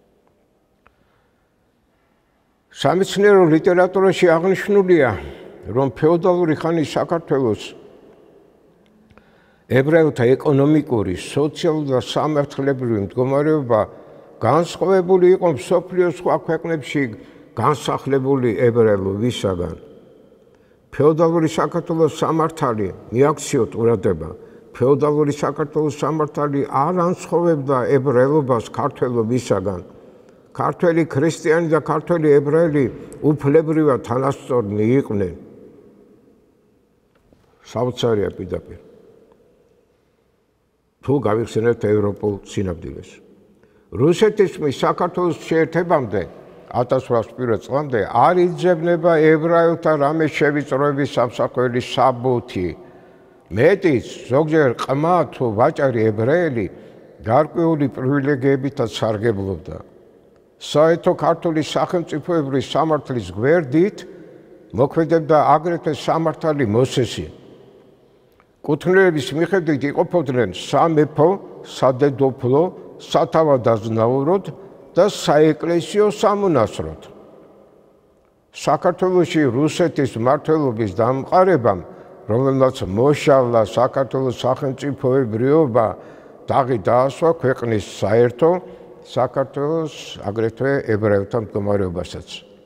სამეცნიერო ლიტერატურაში აღნიშნულია, რომ ფეოდალური ხანის საქართველოს ებრაელთა ეკონომიკური, სოციალური და სამართლებრივი მდგომარეობა განსხვავებული იყო მსოფლიოს სხვა ქვეყნებში განსახლებული ებრაელობისაგან. ფეოდალური საქართველოს სამართალი მიაქციოთ ყურადღება. ფეოდალური საქართველოს სამართალი არ ანსხვავებდა ებრაელობას ქართველობისაგან. ქართველი ქრისტიანი და ქართველი ებრაელი უფლებრივად თანასწორნი იყვნენ. საოცარია პირდაპირ. თუ გავიხსენებთ ევროპულ სინამდვილეს. რუსეთის საქართველოს შეერთებამდე ათას რვაას პირველ წლამდე არ იძებნება ებრაელთა რამე შევიწროების სამსახური საბუთი. მეტიც ზოგჯერ ყმა თუ ვაჭარი ებრაელი გარკვეული პრივილეგიებითაც სარგებლობდა. საერთო ქართული სახელმწიფოებრივი სამართლის გვერდით მოქმედებდა აგრეთვე სამართალი მოსესი. კუთვნილების მიხედვით იყოფოდნენ სამეფო, სადედოფლო, სათავადაზნაუროდ და საეკლესიო სამონასტროდ. საქართველოში რუსეთის მმართველობის დამყარებამ, რომელმაც მოშალა საქართველოს სახელმწიფოებრიობა, დაღი დაასვა ქვეყნის საერთო საქართველოს აგრეთვე ებრაელთა მდგომარეობასაც.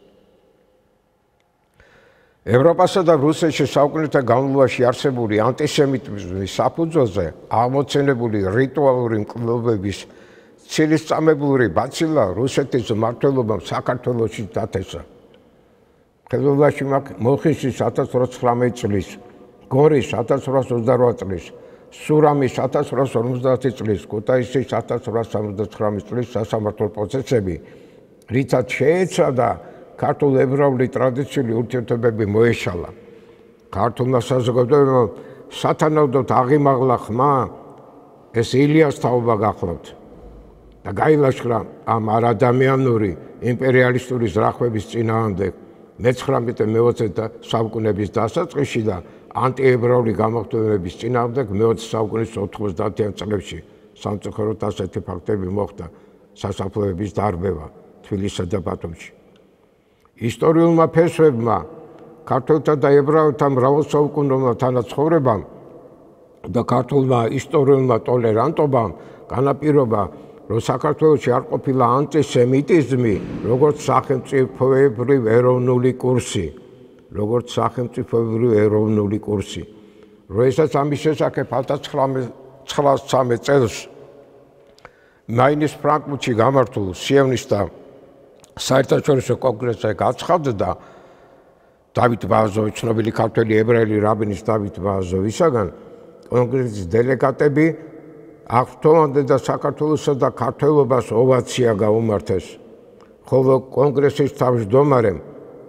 ევროპასა და რუსეთში საუკუნეთა განმავლობაში არსებული ანტისემიტიზმის საფუძველზე აღმოცენებული რიტუალური მკვლელობების ცილისწამებული ბაცილა რუსეთის მმართველობამ საქართველოში დათესა. ხელობაში მაქვს მოხისის ათას რვაას ცხრამეტი წლის, გორის ათას რვაას ოცდარვა წლის, სურამის ათას რვაას ორმოცდაათი წლის, ქუთაისის ათას რვაას სამოცდათვრამეტი წლის სასამართლო პროცესები, რითაც შეეცადა ქართულ ებრაული ტრადიციული ურთიერთობები მოეშალა. ქართულმა საზოგადოებამ სათანადოდ აღიმაღლა ხმა, ეს ილიას თაობა გახლავთ და გაილაშქრა ამ არადამიანური იმპერიალისტური ზრახვების წინააღმდეგ მეცხრამეტე მეოცე საუკუნეების დასაწყისში და ანტიებრაული გამოხმაურების წინააღმდეგ მეოცე საუკუნის ოთხმოცდაათიან წლებში სამწუხაროდ ასეთი ფაქტები მოხდა სასაფლაოების დარბევა თბილისსა და ბათუმში. ისტორიულმა ფესვებმა, ქართველთა და ებრაელთა მრავალსაუკუნოვმა თანაცხოვრებამ და ქართულმა ისტორიულმა ტოლერანტობამ განაპირობა, რომ საქართველოში არ ყოფილა ანტისემიტიზმი, როგორც სახელმწიფოებრივ ეროვნული კურსი, როგორც სახელმწიფოებრივ ეროვნული კურსი. როდესაც ამის შესახებ ათას ცხრაასოცდამეტ წელს მაინის ფრანკფურტში გამართულ სიონისტთა საერთაშორისო კონგრესზე გაცხადდა დავით ბააზოვის, ცნობილი ქართველი ებრაელი რაბინის დავით ბააზოვისაგან, კონგრესის დელეგატები აღთქმამდე და საქართველოსა და ქართველობას ოვაცია გაუმართეს, ხოლო კონგრესის თავმჯდომარემ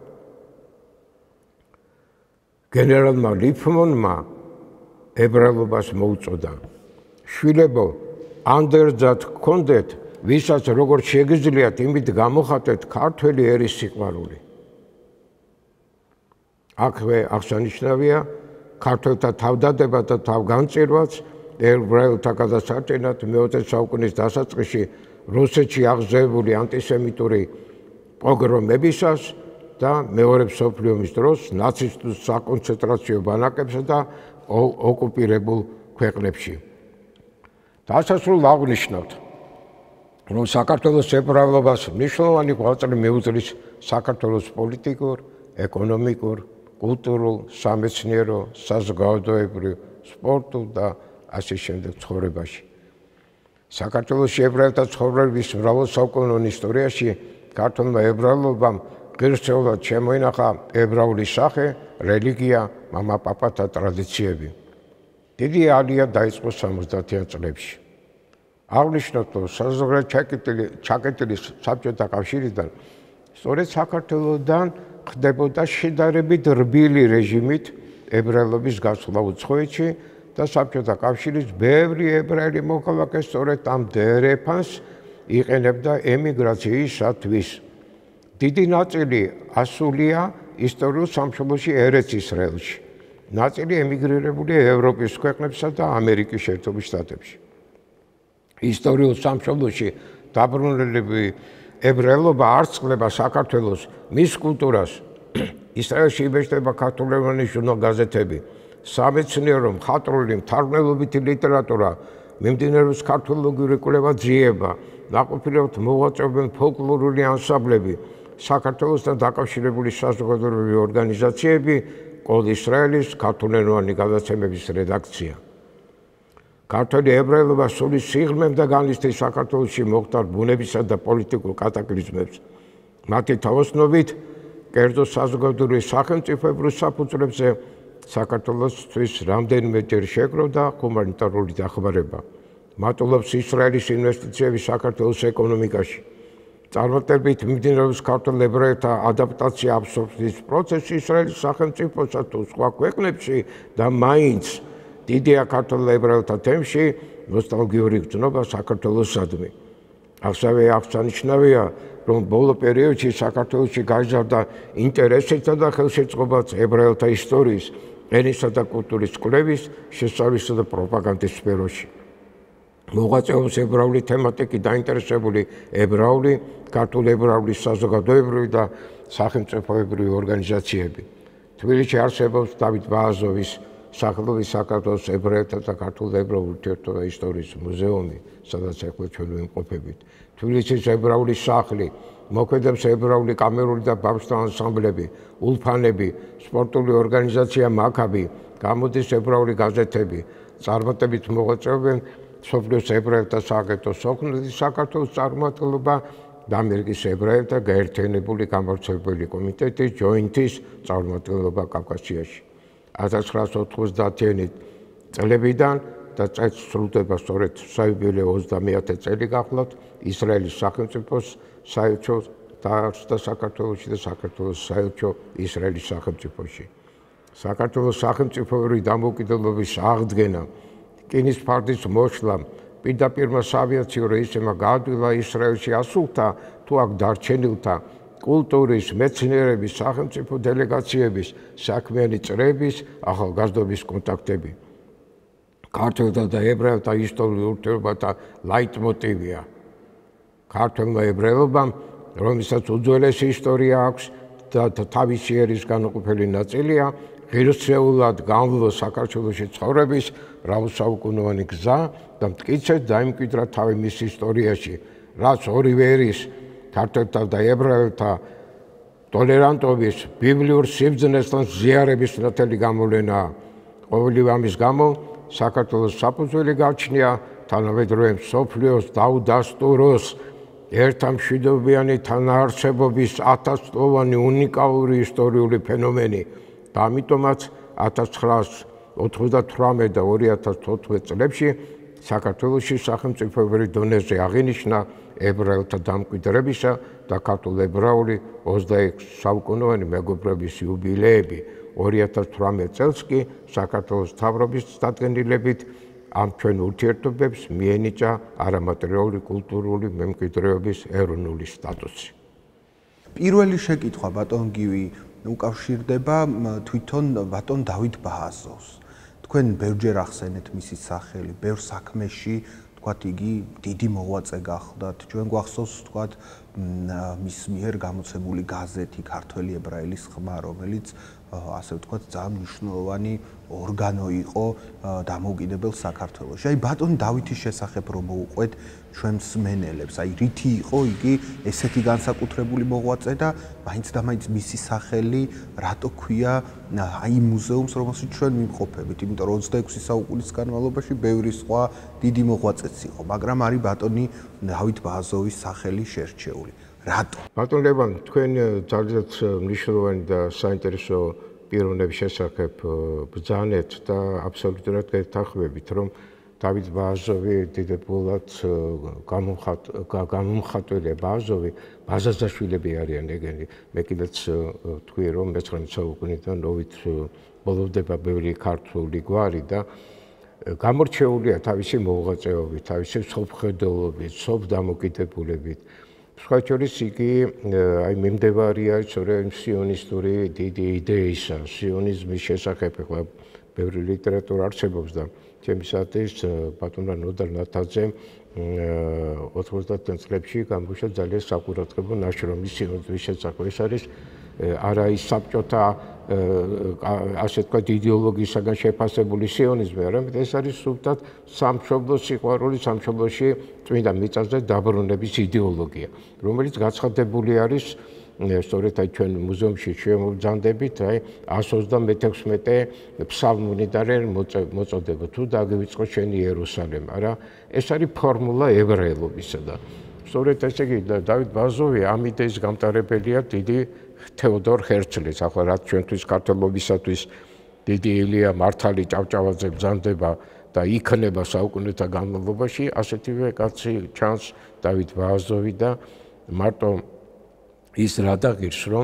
გენერალმა ლიფმონმა ებრაელობას მოუწოდა. შვილებო, ანდერძად გქონდეთ, ვისაც როგორც შეგიძლიათ იმით გამოხატეთ ქართველი ერის სიყვარული. აქვე აღსანიშნავია ქართველთა თავდადება და თავგანწირვაც ებრაელთა გადასარჩენად მეოცე საუკუნის დასაწყისში რუსეთში აღზევებული ანტისემიტური პოგრომებისას და მეორე მსოფლიო ომის დროს ნაცისტურ საკონცენტრაციო ბანაკებსა და ოკუპირებულ ქვეყნებში. დასასრულ აღნიშნავთ, რომ საქართველოს ებრაელობას მნიშვნელოვანი ღვაწლი მიუძღვის საქართველოს პოლიტიკურ, ეკონომიკურ, კულტურულ, სამეცნიერო, საზოგადოებრივ, სპორტულ და ასე შემდეგ ცხოვრებაში. საქართველოში ებრაელთა ცხოვრების მრავალსაუკუნოვან ისტორიაში ქართულმა ებრაელობამ ღირსეულად შემოინახა ებრაული სახე, რელიგია, მამაპაპათა ტრადიციები. დიდი ალია დაიწყო სამოცდაათიან წლებში. აღნიშნოთ, რომ საზოგადოებრივ ჩაკეტილი საბჭოთა კავშირიდან სწორედ საქართველოსთან ხდებოდა შედარებით რბილი რეჟიმით ებრაელობის გასვლა უცხოეთში და საბჭოთა კავშირის ბევრი ებრაელი მოქალაქე სწორედ ამ დერეფანს იყენებდა ემიგრაციისათვის. დიდი ნაწილი ასულია ისტორიულ სამშობლოში ერეთ ისრაელში. ნაწილი ემიგრირებული ევროპის ქვეყნებსა და ამერიკის შეერთებულ შტატებში. ისტორიულ სამშობლოში დაბრუნებული ებრაელობა არ წყლება საქართველოს, მის კულტურას. ისრაელში იბეჭდება ქართულენოვანი ჟურნალ-გაზეთები, სამეცნიერო, მხატვრული, მთარგმნელობითი ლიტერატურა, მიმდინარეობს ქართოლოგიური კვლევა-ძიება, ნაყოფიერებად მოღვაწეობენ ფოლკლორული ანსამბლები, საქართველოსთან დაკავშირებული საზოგადოებრივი ორგანიზაციები, კოლ ისრაელის ქართულენოვანი გადაცემების რედაქცია. ქართველი ებრაელობა სული სიღრმემ და განლისთის საქართველოში მოხდარ ბუნებისა და პოლიტიკურ კატაკლიზმებს. მათი თაოსნობით კერძო საზოგადოებრივი სახელმწიფოებრივ საფუძვლებზე საქართველოსთვის რამდენიმეჯერ შეგროვდა ჰუმანიტარული დახმარება. მატულობს ისრაელის ინვესტიციები საქართველოს ეკონომიკაში. წარმატებით მიმდინარეობს ქართველ ებრაელთა ადაპტაცია აბსორბციის პროცესში ისრაელის სახელმწიფოსა თუ სხვა ქვეყნებში და მაინც დიდია ქართველ ებრაელთა თემში ნოსტალგიური გრძნობა საქართველოსადმი. ასევე აღსანიშნავია, რომ ბოლო პერიოდში საქართველოში გაიზარდა ინტერესებსა და ხელშეწყობაც ებრაელთა ისტორიის, ენისა და კულტურის კვლევის, შესწავლისა და პროპაგანდის სფეროში. მოღვაწეობს ებრაული თემატიკით დაინტერესებული ებრაული, ქართული ებრაული საზოგადოებრივი და სახელმწიფოებრივი ორგანიზაციები. თბილისში არსებობს დავით ბააზოვის სახელობის საქართველოს ებრაელთა და ქართულ ებრაულ ურთიერთობათა ისტორიის მუზეუმი, სადაც ახლა ჩვენ ვიმყოფებით. თბილისის ებრაული სახლი, მოქმედებს ებრაული კამერული და ბავშვთა ანსამბლები, ულფანები, სპორტული ორგანიზაცია მაქაბი, გამოდის ებრაული გაზეთები, წარმატებით მოღვაწეობენ მსოფლიოს ებრაელთა სააგენტო სოხუმის საქართველოს წარმომადგენლობა და ამერიკის ებრაელთა გაერთიანებული გამავრცელებელი კომიტეტის ჯოინტის წარმომადგენლობა კავკასიაში. ათას ცხრაასი ოთხმოცდაათიანი წლებიდან და წელს სრულდება სწორედ საიუბილეო ოცდამეათე წელი გახლავთ ისრაელის სახელმწიფოს საელჩო დაარსდა საქართველოში და საქართველოს საელჩო ისრაელის სახელმწიფოში. საქართველოს სახელმწიფოებრივი დამოუკიდებლობის აღდგენა, რკინის ფარდის მოშლა, პირდაპირმა საავიაციო რეისებმა გაადვილა ისრაელში ასულთა თუ აქ დარჩენილთა კულტურის, მეცნიერების, სახელმწიფო დელეგაციების, საქმიანი წრეების, ახალგაზრდობის კონტაქტები. ქართველთა და ებრაელთა ისტორიულ ურთიერთობათა ლაიტმოტივია. ქართველმა ებრაელობამ, რომელსაც უძველესი ისტორია აქვს და თავისი ერის განუყოფელი ნაწილია, ღირსეულად განვლო საქართველოში ცხოვრების მრავალსაუკუნოვანი გზა და მტკიცედ დაიმკვიდრა თავი მის ისტორიაში, რაც ორივე ერის ქართველთა და ებრაელთა ტოლერანტობის, ბიბლიურ სიბრძნესთან ზიარების ნათელი გამოვლენაა. ყოველივე ამის გამო საქართველოს საფუძველი გაჩნია თანამედროვე მსოფლიოს დაუდასტუროს ერთამშვიდობიანი თანაარსებობის ათასწლოვანი უნიკალური ისტორიული ფენომენი და ამიტომაც ათას ცხრაასი ოცდათვრამეტ და ორი ათას თოთხმეტ წლებში საქართველოში სახელმწიფოებრივ დონეზე აღინიშნა ებრაელთა დამკვიდრებისა და ქართულ ებრაული ოცდაექვსი საუკუნოვანი მეგობრობის იუბილეები. ორი ათას თვრამეტ წელს კი საქართველოს მთავრობის დადგენილებით ამ ჩვენ ურთიერთობებს მიენიჭა არამატერიალური კულტურული მემკვიდრეობის ეროვნული სტატუსი. პირველი შეკითხვა ბატონ გივი უკავშირდება თვითონ ბატონ დავით ბააზოვს. თქვენ ბევრჯერ ახსენეთ მისი სახელი, ბევრ საქმეში თქვათ იგი დიდი მოღვაწე გახლდათ. ჩვენ გვახსოვს თქვათ მის მიერ გამოცემული გაზეთი ქართველი ებრაელის ხმა, რომელიც ასე ვთქვათ, ძალიან მნიშვნელოვანი ორგანო იყო დამოუკიდებელ საქართველოში. აი ბატონ დავითის შესახებ რომ მოუყვეთ ჩვენს მენელებს, აი რითი იყო იგი ესეთი განსაკუთრებული მოღვაწე და მაინც და მაინც მისი სახელი რატო ქვია აი მუზეუმს, რომელშიც ჩვენ ვიმყოფებით, იმიტომ რომ ოცდაექვსი საუკუნის განმავლობაში ბევრი სხვა დიდი მოღვაწეც იყო, მაგრამ არის ბატონი დავით ბააზოვის სახელი შერჩეული. რატო? ბატონ ლევან, თქვენ ძალიან მნიშვნელოვანი და საინტერესო პიროვნების შესახებ ბრძანეთ და აბსოლუტურად გეთანხმებით, რომ დავით ბააზოვი დიდებულად გამომხატველი ბააზოვი, ბაზაზაშვილები არიან ეგენი. მე კიდეც თქვი, რომ მეცხრამეტე საუკუნიდან ნოვით ბოლოვდება ბევრი ქართული გვარი და გამორჩეულია თავისი მოღვაწეობით, თავისი სოფხედელობით, სოფდამოკიდებულებით. სხვა შორის იგი აი მიმდევარია სწორედ სიონისტური დიდი იდეისა, სიონიზმის შესახებ ახლა ბევრი ლიტერატურა არსებობს და ჩემისათვის ბატონმა ნოდარ ნათაძემ ოცდაათი წლებში გამოსცა ძალიან საყურადღებო ნაშრომი სიონიზმის შესახებ. ეს არის არა ის საბჭოთა ასე ვთქვათ იდეოლოგიისაგან შეფასებული სიონიზმი, არამედ ეს არის სულთად სამშობლოს სიყვარული, სამშობლოში წმინდა მიწაზე დაბრუნების იდეოლოგია, რომელიც გაცხადებული არის სწორედ აი ჩვენ მუზეუმში შემოვძანდებით, აი εκατს ოცდამექვსმეტე ფსალმუნიდან მოწოდება თუ დაგივიწყო შენი იერუსალემი, არა ეს არის ფორმულა ებრაელობისა და სწორედ ესე იგი დავით ბააზოვი ამ იდეის გამტარებელია დიდი თეოდორ ჰერცლის, ახლა რაც ჩვენთვის ქართველობისათვის დიდი ილია მართალი ჭავჭავაძე ბრძანდება და იქნება საუკუნეთა განმავლობაში, ასეთივე კაცი ჩანს დავით ბააზოვი და მარტო ის რა დაღირს, რომ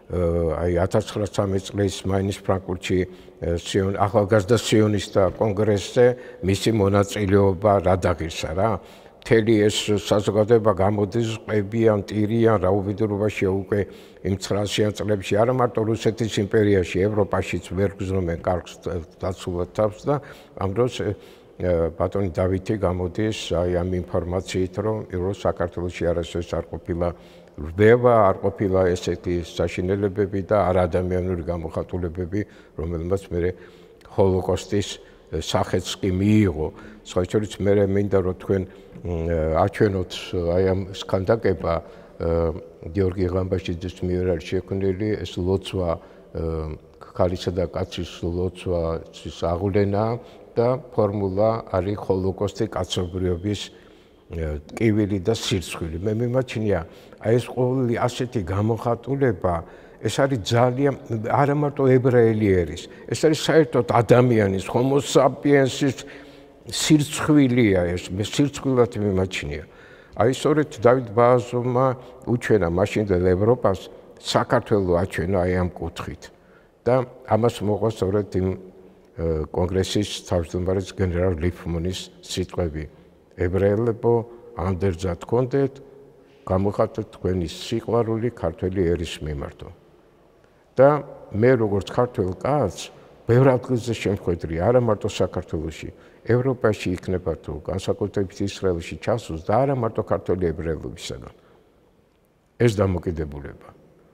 აი ათას ცხრაასი წლის მაინის ფრანკფურტში ახალგაზრდა სიონისტთა კონგრესზე მისი მონაწილეობა რა დაღირსა რა? მთელი ეს საზოგადოება გამოდის ყებიან, ტირიან, რაუბედურობაში უკვე იმ ცხრაასიან წლებში არა მარტო რუსეთის იმპერიაში, ევროპაშიც ვერ გზნობენ კარგს დაცულად თავს და ამ დროს ბატონი დავითი გამოდის აი ამ ინფორმაციით, რომ რომ საქართველოში არასდროს არ ყოფილა რბევა, არ ყოფილა ესეთი საშინელებები და არაადამიანური გამოხატულებები, რომელმაც მე ჰოლოკოსტის სახეც კი მიიღო. სხვა შორის მე მინდა რომ თქვენ აჩვენოთ აი ამ სქანდაკება გიორგი ღამბაშიძის მიერ არის შექმნილი ეს ლოცვა ქალისა და კაცის ლოცვის აღვლენა და ფორმულა არის ჰოლოკოსტი კაცობრიობის ტკივილი და სირცხვილი. მე მიმაჩნია აი ეს ყოველი ასეთი გამოხატულება ეს არის ძალიან არა მარტო ებრაელი ერის, ეს არის საერთოდ ადამიანის, ჰომო საპიენსის სირცხვილია ეს, მე სირცხვილად მიმაჩნია. აი სწორედ დავით ბააზოვმა უჩვენა მაშინდელ ევროპას საქართველოს აჩვენა აი ამ კუთხით და ამას მოყვა სწორედ იმ კონგრესის თავმჯდომარის გენერალ ლიფმონის სიტყვები. ებრაელებო, ანდერძად გქონდეთ, გამოხატეთ თქვენი სიყვარული ქართველი ერის მიმართო. და მე როგორც ქართველ კაცს ბევრ ადგილზე შემხედრი, არა მარტო საქართველოში, ევროპაში იქნება თუ განსაკუთრებით ისრაელში ჩასულს და არა მარტო ქართველი ებრაელებისაგან. ეს დამოკიდებულება.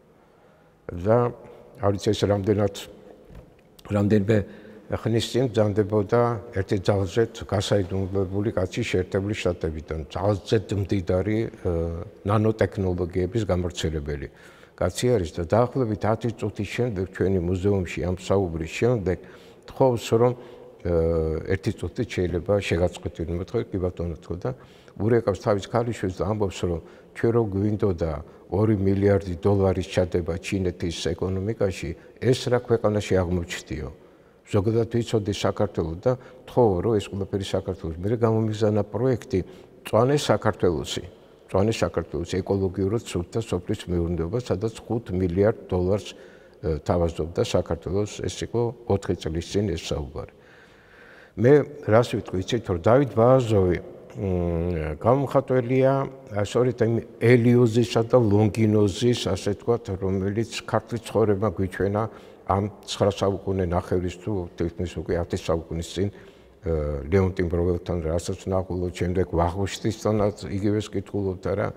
და არის ეს რამდენად რამდენიმე ხნის წინ ბრძანდებოდა ერთი ძალზედ გასაიდუმლოებული კაცი შეერთებული შტატებიდან, ძალზედ მდიდარი ნანოტექნოლოგიების გამავრცელებელი. კაცი არის და დაახლოებით ათი წუთის შემდეგ ჩვენი მუზეუმში ამ საუბრის შემდეგ თხოვს რომ ერთი წუთით შეიძლება შეგაწყვეტინო. მეთქე კი ბატონო თქო და ურეკავს თავის ქალიშვილს და ამბობს რომ ჩვენ რო გვინდოდა ორი მილიარდი დოლარის ჩადება ჩინეთის ეკონომიკაში, ეს რა ქვეყანაში აღმოჩნდიო. ზოგადად ვიცოდი საქართველოს და თხოვო რომ ეს ყველაფერი საქართველოს. მე გამომიგზავნა პროექტი წვანე საქართველოსი. წვანე საქართველოს ეკოლოგიურად სუფთა სოფლის მეურნეობა, სადაც ხუთ მილიარდ დოლარს თავაზობდა საქართველოს, ეს იყო ოთხი წლის წინ ეს საუბარი. მე რას ვიტყვი, იცით რომ დავით ბააზოვი გამომხატველია სწორედ იმ ელიოზისა და ლონგინოზის, ასე ვთქვათ, რომელიც ქართლის ცხოვრება გვიჩვენა ამ ცხრა საუკუნე ნახევრის თუ თითქმის უკვე ათი საუკუნის წინ ლეონტი მბროველთან რასაც ნახულობ, შემდეგ ვაღუშტისთანაც იგივეს კითხულობთ რა.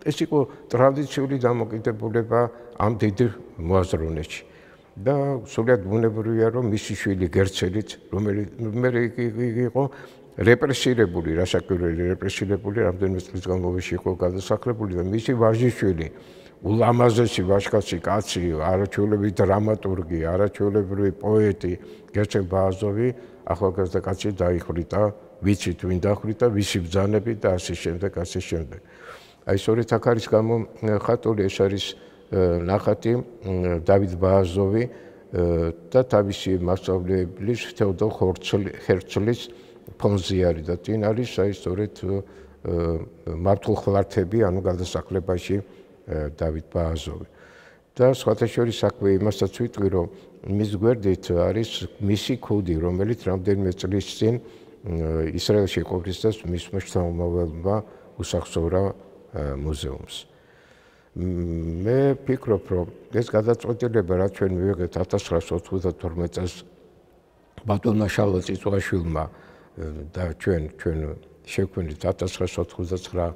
ეს იყო ტრადიციული დამოკიდებულება ამ დიდ მოაზროვნეში. და სულად ბუნებრივია, რომ მისი შვილი გერცელიც, რომელიც მე იყო რეპრესირებული, რასაკვირველი რეპრესირებული, რამდენიმე წლის განმავლობაში იყო გადასახლებული და მისი ვაჟიშვილი, ულამაზესი ვაჟკაცი კაცი, არაჩვეულებრივი დრამატურგი, არაჩვეულებრივი პოეტი, გერცელ ბააზოვი, ახალგაზრდა კაცი დაიხრიტა, ვიცით ვინ დახრიტა, ვისი ბრძანებით და ასე შემდეგ, ასე შემდეგ. აი სწორედ აქ არის გამოხატული, ეს არის ნახატი დავით ბააზოვი და თავისი მასწავლებლის თეოდორ ხერცლის ფონზე არის და წინ არის აი სწორედ მართლხლართები, ანუ გადასახლებაში დავით ბააზოვი. და სხვათა შორის საქმე იმასაც ვიტყვი, რომ მის გვერდით არის მისი ქუდი, რომელიც რამდენიმე წლის წინ ისრაელში ყოფნისას მისმა შთამომავალმა უსახსოვრა მუზეუმს. მე ფიქრობ, რომ ეს გადაწყვეტილება, რაც ჩვენ მივიღეთ ათას ცხრაასი ოცდათორმეტ წელს ბატონმა შალვა წიწვაშვილმა და ჩვენ ჩვენ შეგვქონით ათას ცხრაასი ოცდაცხრა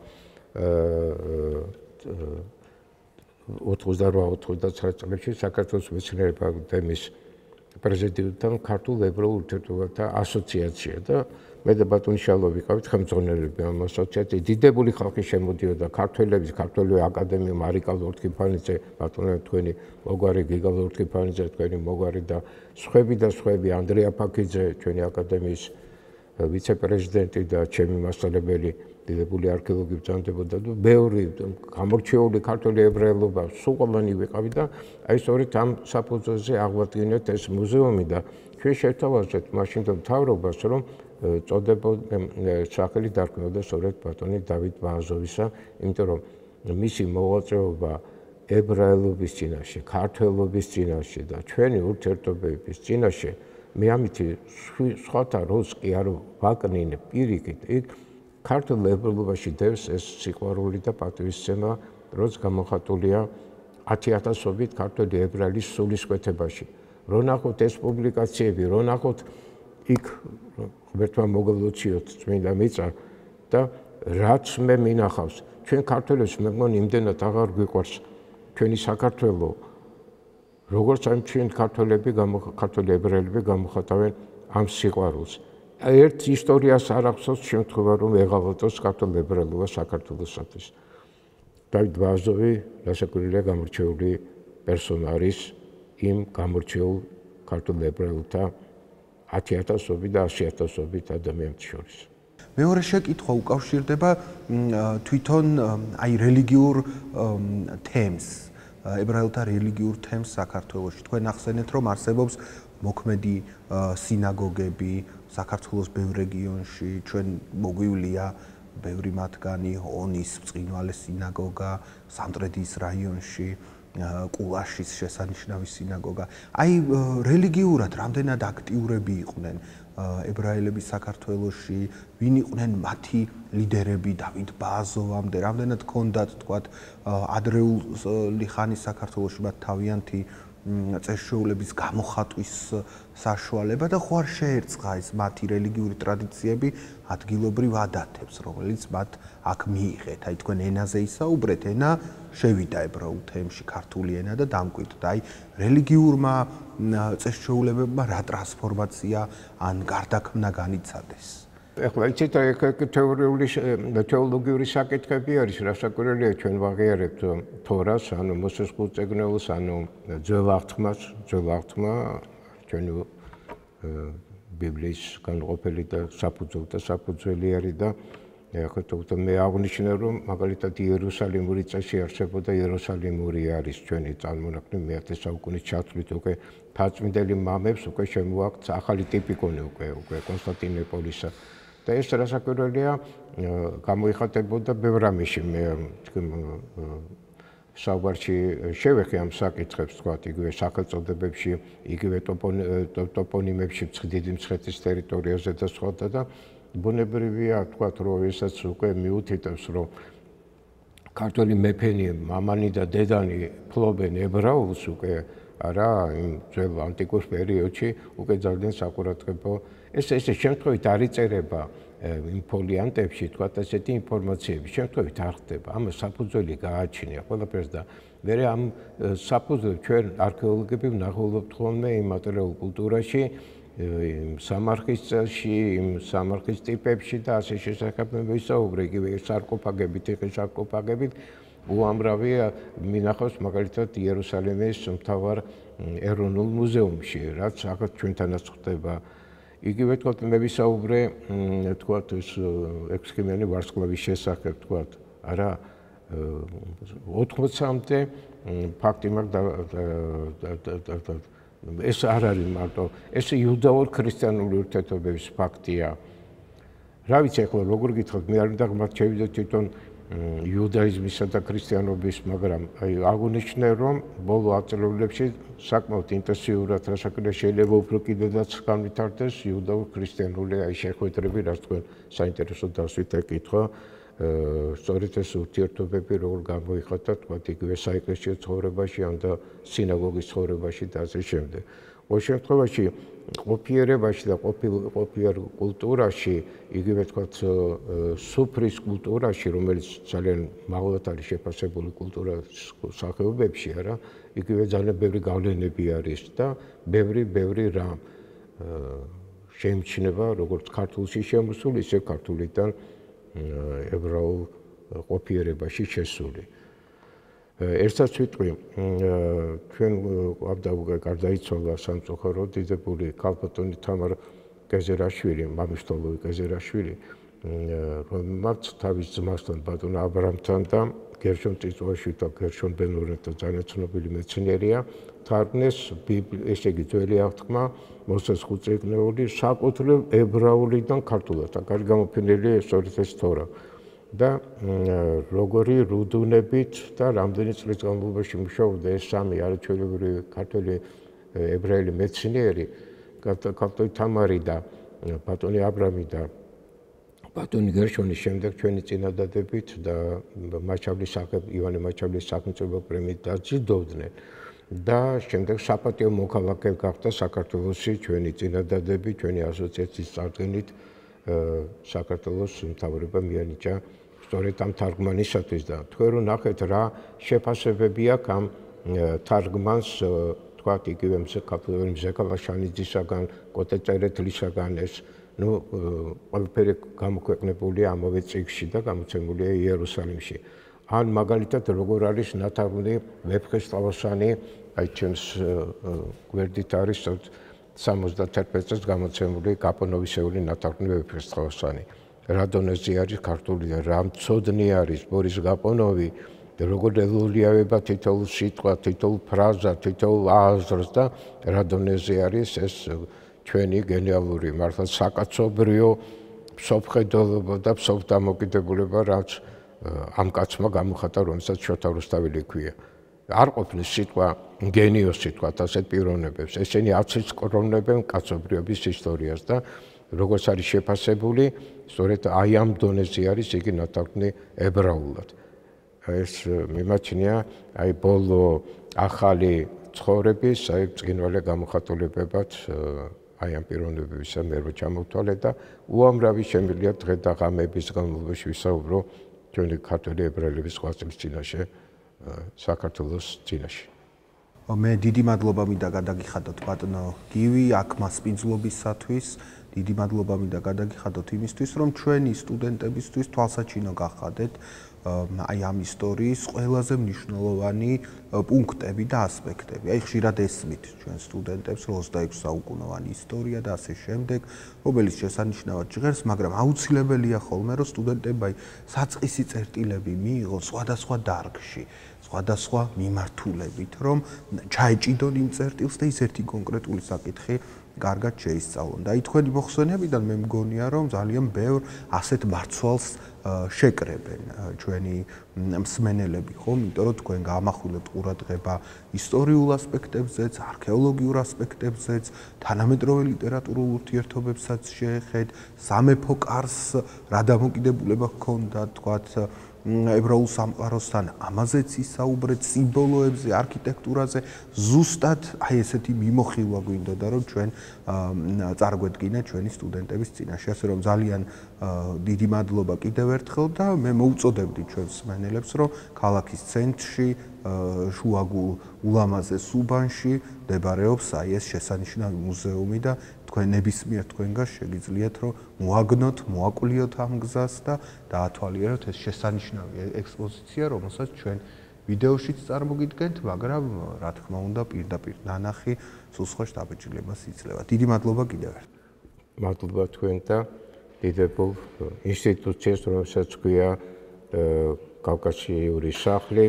ოცდარვა ოცდაცხრა წლებში საქართველოს მეცნიერებათა აკადემიის პრეზიდენტთან ქართულ ებრაულ ურთიერთობათა ასოციაცია და მე და ბატონი შალვა ვიყავით ხელმძღვანელები ამ ასოციაციის. დიდებული ხალხი შემოდიოდა, ქართველების, ქართული აკადემია მარიკა ლორთქიფანიძე, ბატონო თქვენი მოგვარი გიგა ლორთქიფანიძე, თქვენი მოგვარი და სხვები და სხვები, ანდრია ფაქიძე, ჩვენი აკადემიის ვიცე-პრეზიდენტი და ჩემი მასწავლებელი, დიდებული არქეოლოგი ბრძანდებოდა და ბევრი გამორჩეული ქართული ებრაელობა, სულ ყველანი ვიყავით და აი სწორედ ამ საფუძველზე აღვადგინეთ ეს მუზეუმი და ჩვენ შევთავაზეთ მაშინ მთავრობას, რომ წოდებოდა სახელი დარქმეოდა სწორედ ბატონი დავით ბააზოვისა, იმიტომ რომ მისი მოღვაწეობა ებრაელობის წინაშე, ქართველობის წინაშე და ჩვენი ურთიერთობების წინაშე მე ამითი სხვათა როლს კი არ ვაკნინებ პირიქით. იქ ქართულ ებრაელობაში დევს ეს სიყვარული და პატივისცემა, რაც გამოხატულია ათი ათასობით ქართველი ებრაელის სულისკვეთებაში. რო ნახოთ ეს პუბლიკაციები, რო ნახოთ იქ ღმერთმა მოგლოციოთ წმინდა მიწა და რაც მე მინახავს, ჩვენ ქართველებს მე მგონი იმდენად აღარ გვიყვარს ჩვენი საქართველო, როგორც ამ ჩვენ ქართველები, ქართველი ებრაელები გამოხატავენ ამ სიყვარულს. ერთ ისტორიას არ ახსოვს შემთხვევა, რომ ეღალატოს ქართულ ებრაელობა საქართველოსთვის. დავით ბააზოვი რასაკვირველია გამორჩეული პერსონა არის იმ გამორჩეულ ქართულ ებრაელთა ათი ათასობით და ასი ათასობით ადამიანის შორის. მეორე შეკითხვა უკავშირდება თვითონ აი რელიგიურ თემს, ებრაელთა რელიგიურ თემს საქართველოში. თქვენ ახსენეთ, რომ არსებობს მოქმედი სინაგოგები საქართველოს ბევრ რეგიონში, ჩვენ მოგვივლია ბევრი მათგანი, ონის ბრწყინვალე სინაგოგა, სამტრედის რაიონში, კულაშის შესანიშნავი სინაგოგა. აი რელიგიურად რამდენად აქტიურები იყვნენ ებრაელები საქართველოში, ვინ იყვნენ მათი ლიდერები დავით ბააზოვამდე, რამდენად ჰქონდათ თქვათ ადრეული ხანის საქართველოში მათ თავიანთი წესშეულების გამოხატვის საშუალება და ხო არ შეერწყა ეს მათი რელიგიური ტრადიციები ადგილობრივ ადათებს, რომელიც მათ აქ მიიღეთ. აი თქვენ ენაზე ისაუბრეთ, ენა შევიდა ებრაულ თემში, ქართული ენა და დამკვიდრდა. აი რელიგიურმა წესშეულებებმა რა ტრანსფორმაცია ან გარდაქმნა განიცადეს? ეხლა იცით, თეორიული თეოლოგიური საკითხები არის, რასაკვირველია ჩვენ ვაღიარებთ თორას, ანუ მოსეს ხუთწეგნეულს, ანუ ძველ აღთქმას, ძველ აღთქმა ჩვენი ბიბლიის განყოფილი და საფუძველი და საფუძველი არის და ეხლა თქო მე აღნიშნე, რომ მაგალითად იერუსალიმური წესი არსებობდა, იერუსალიმური არის ჩვენი წარმონაქმნი მეათე საუკუნის ჩათვლით უკვე ფაწმიდელი მამებს უკვე შემოაქვთ ახალი ტიპიკონი უკვე უკვე კონსტანტინოპოლისა. და ეს რასაკვირველია გამოიხატებოდა ბევრ რამეში მე საუბარში შევეხე ამ საკითხებს თქვათ იგივე სახელწოდებებში, იგივე ტოპონიმებში, დიდი მცხეთის ტერიტორიაზე და სხვა და ბუნებრივია თქვათ რომ ესაც უკვე მიუთითებს რომ ქართული მეფენი, მამანი და დედანი ფლობენ ებრაულს უკვე არა, იმ ძველ ანტიკურ პერიოდში უკვე ძალიან საყურადღებო ეს ესე შემთხვევით არ იწერება იმ ფოლიანტებში, თქვათ ესეთი ინფორმაციები შემთხვევით არ ხდება. ამას საფუძველი გააჩნია ყველაფერს და მე ამ საფუძველს ჩვენ არქეოლოგები ვნახულობთ ხოლმე იმ მატერიალურ კულტურაში, სამარხის წელში, იმ სამარხის ტიპებში და ასე შესახებ მე ვისაუბრე, იგივე სარკოფაგებით, ტიხის სარკოფაგებით უამრავია მინახავს მაგალითად იერუსალიმის მთავარ ეროვნულ მუზეუმში, რაც აქაც ჩვენთანაც ხდება. იგივე თქვათ მე ვისაუბრე თქვათ ეს ექვსკიმიანი ვარსკვლავის შესახებ თქვათ, არა ოთხმოცამდე ფაქტი მაქვს ეს არ არის მარტო ეს იუდაურ-ქრისტიანული ურთიერთობების ფაქტია. რა ვიცი ახლა როგორ გითხრათ, მე არ უნდა ღმართ შევიდეთ თვითონ იუდაიზმისა და ქრისტიანობის, მაგრამ აი აღუნიშნე რომ ბოლო ათწლეულებში საკმაოდ ინტენსიურად რასაკვირველია შეიძლება უფრო კიდევაც განვითარდეს იუდაურ-ქრისტიანული აი შეხვედრები, რაც თქვენ საინტერესო დასვით ეკითხა. სწორედ ეს ურთიერთობები როგორ გამოიხატა თქვათ იგივე საეკლესიო ცხოვრებაში ან და სინაგოგის ცხოვრებაში და ასე შემდეგ. ყოველ შემთხვევაში ყოფიერებაში და ყოფიერ კულტურაში, იგივე თქვათ სუფრის კულტურაში, რომელიც ძალიან მაღლად არის შეფასებული კულტურის სახეობებში, არა, იგივე ძალიან ბევრი გავლენები არის და ბევრი ბევრი რამ შეიმჩნევა როგორც ქართულში შემოსული, ისე ქართულიდან ებრაულ ყოფიერებაში შესული. ერთსაც ვიტყვი, ჩვენ გარდაიცვალა სამწუხარო დიდებული ქალბატონი თამარ კეზერაშვილი, მამიშტოლოვი კეზერაშვილი, რომელმაც თავის ძმასთან ბატონ აბრამთან და გერშონ წიწვაში და გერშონ ბენურენთან ძალიან ცნობილი მეცნიერია, თარგმნეს ესე იგი ძველი აღთქმა მოსეს ხუთწიგნეული საკუთრივ ებრაულიდან ქართულად. აქ არის გამოფენილი სწორედ ეს თორა. და როგორი რუდუნებით და რამდენი წლის განმავლობაში მუშაობდა ეს სამი არაჩვეულებრივი ქართველი ებრაელი მეცნიერი, ქალბატონი თამარი და ბატონი აბრამი და ბატონი გერშონის შემდეგ ჩვენი წინადადებით და მაჩაბლის ივანე მაჩაბლის სახელმწიფო პრემიით დაჯილდოვდნენ და შემდეგ საპატიო მოქალაქე გახდა საქართველოში ჩვენი წინადადები, ჩვენი ასოციაციის წარდგენით საქართველოს მთავრობა მიანიჭა სწორედ ამ თარგმანისათვის და თქვენ რომ ნახეთ რა შეფასებები აქვს ამ თარგმანს, თქვათ იგივე საქართველოს მზეკალა შანიძისაგან, კოტე წერეთლისაგან ეს ნუ ყველაფერი გამოქვეყნებულია ამავე წიგნში და გამოცემულია იერუსალიმში. ან მაგალითად როგორ არის ნათარგმნი ვეფხისტყაოსანი, აი ჩემს გვერდით არის სამოცდაათი წელს გამოცემული გაპონოვისეული ნათარგმნი ვეფხისტყაოსანი. რა დონეზე არის ქართული და რა მცოდნე არის ბორის გაპონოვი, როგორ ელოლიავება თითოეულ სიტყვა, თითოეულ ფრაზა, თითოეულ აზრს და რა დონეზე არის ეს ჩვენი გენიალური მართლა საკაცობრიო მსოფლმხედველობა და მსოფლდამოკიდებულება, რაც ამ კაცმა გამოხატა, რომელსაც შოთა რუსთაველი ჰქვია. არ ყოფნის სიტყვა გენიოსი თქვათ ასეთ პიროვნებებს, ესენი აცის კრონებენ კაცობრიობის ისტორიას და როგორც არის შეფასებული, სწორედ აი ამ დონეზე არის იგი ნათარგმნი ებრაულად. ეს მიმაჩნია აი ბოლო ახალი ცხოვრების აი ბრწყინვალე გამოხატულებებად აი ამ პიროვნებებისა მე რო ჩამოვთვალე და უამრავი შემიძლია დღე და ღამეების განმავლობაში ვისაუბრო ჩვენი ქართველი ებრაელების ღვაწლის წინაშე საქართველოს წინაშე. მე დიდი მადლობა მინდა გადაგიხადოთ ბატონო გივი აქ მასპინძლობისათვის, დიდი მადლობა მინდა გადაგიხადოთ იმისთვის, რომ ჩვენი სტუდენტებისთვის თვალსაჩინო გახადეთ აი ამ ისტორიის ყველაზე მნიშვნელოვანი პუნქტები და ასპექტები. აი ხშირად ესმით ჩვენ სტუდენტებს რომ ოცდაექვსი საუკუნოვანი ისტორია და ასე შემდეგ, რომელიც შესანიშნავად ჟღერს, მაგრამ აუცილებელია ხოლმე რომ სტუდენტებმა საწყისი წერტილები მიიღონ სხვადასხვა დარგში, სხვადასხვა მიმართულებით, რომ ჩაეჭიდონ იმ წერტილს და ის ერთი კონკრეტული საკითხი კარგად შეისწავლონ. და აი თქვენი მოხსენებიდან მე მგონია რომ ძალიან ბევრ ასეთ მარცვალს შეკრებენ ჩვენი მსმენელები, ხომ? იმიტომ რომ თქვენ გაამახვილებთ ყურადღება ისტორიულ ასპექტებზეც, არქეოლოგიურ ასპექტებზეც, თანამედროვე ლიტერატურულ ურთიერთობებსაც შეეხეთ, სამეფო კარს რა დამოკიდებულება ჰქონდა, თქვათ ებრაულ სამყაროსთან ამაზეც ისაუბრეთ, სიმბოლოებზე, არქიტექტურაზე, ზუსტად აი ესეთი მიმოხილვა გვინდოდა, რომ ჩვენ წარგვედგინეთ ჩვენი სტუდენტების წინაშე, ასე რომ ძალიან დიდი მადლობა კიდევ ერთხელ და მე მოუწოდებდი ჩვენს მსმენელებს, რომ ქალაქის ცენტრში შუაგულ ულამაზეს უბანში მდებარეობს აი ეს შესანიშნავი მუზეუმი და თქვენ ნებისმიერ თქვენგან შეგიძლიათ რომ მოაგნოთ, მოაკვლიოთ ამ გზას და დაათვალიეროთ ეს შესანიშნავი ექსპოზიცია, რომელსაც ჩვენ ვიდეოშიც წარმოგიდგენთ, მაგრამ რა თქმა უნდა პირდაპირ ნანახი სულ სხვა შთაბეჭდილებას იძლევა. დიდი მადლობა კიდევ ერთხელ. მადლობა თქვენ და დიდებულ ინსტიტუციას, რომელსაც ქვია კავკასიური სახლი.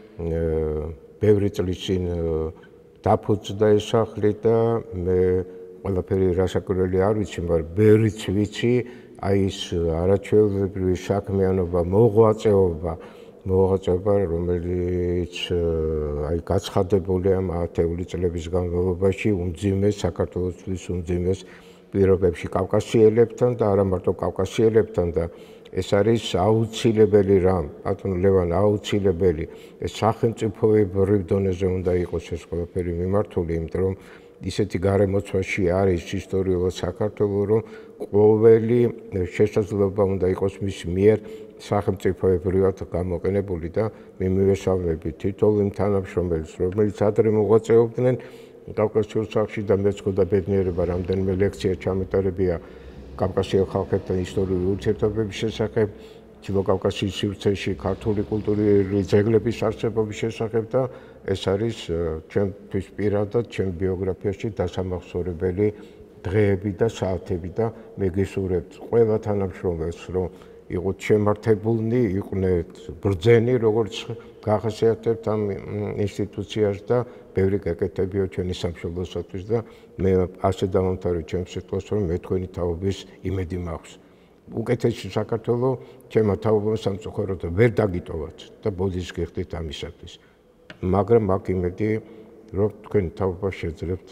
ბევრი წლის წინ დაფუძნდა ეს სახლი და მე ყველაფერი რასაკვირველი არ ვიცი, მაგრამ ბევრიც ვიცი, აი ეს არაჩვეულებრივი საქმიანობა, მოღვაწეობა, მოღვაწეობა, რომელიც აი გაცხადებულია ათეული წლების განმავლობაში უმძიმეს საქართველოსთვის უმძიმეს პირობებში კავკასიელებთან და არა მარტო კავკასიელებთან და ეს არის აუცილებელი რამ, ბატონო ლევან, აუცილებელი. ეს სახელმწიფოებრივ დონეზე უნდა იყოს ეს ყველაფერი მიმართული, იმიტომ რომ ისეთი გარემოცვაში არის ისტორიულად საქართველო, რომ ყოველი შესაძლებლობა უნდა იყოს მის მიერ სახელმწიფოებრივად გამოყენებული და მე მივესალმები თითოეულ იმ თანამშრომელს, რომელიც ადრე მოღვაწეობდნენ კავკასიურ სახლში და მეც ხოდა ბედნიერება რამდენიმე ლექცია ჩამეტარებია კავკასიელ ხალხებთან ისტორიული ურთიერთობების შესახებ, ჩილო კავკასიის სივრცეში ქართული კულტურული ძეგლების არსებობის შესახებ და ეს არის ჩემთვის პირადად ჩემ ბიოგრაფიაში დასამახსოვრებელი დღეები და საათები და მე გისურვებთ ყველა თანამშრომელს, რომ იყოთ შემართებულნი, იყვნენ ბრძენი, როგორც გახასიათებთ ამ ინსტიტუციას და ბევრი გაკეთებიო ჩვენი სამშობლოსათვის და მე ასე დავამთავრე ჩემს სიტყვას, რომ მე თქვენი თაობის იმედი მაქვს. უკეთესი საქართველო ჩემმა თაობამ სამწუხაროდ ვერ დაგიტოვათ და ბოდის გიხდით ამისათვის. მაგრამ აქ იმედი, რომ თქვენი თაობა შეძლებთ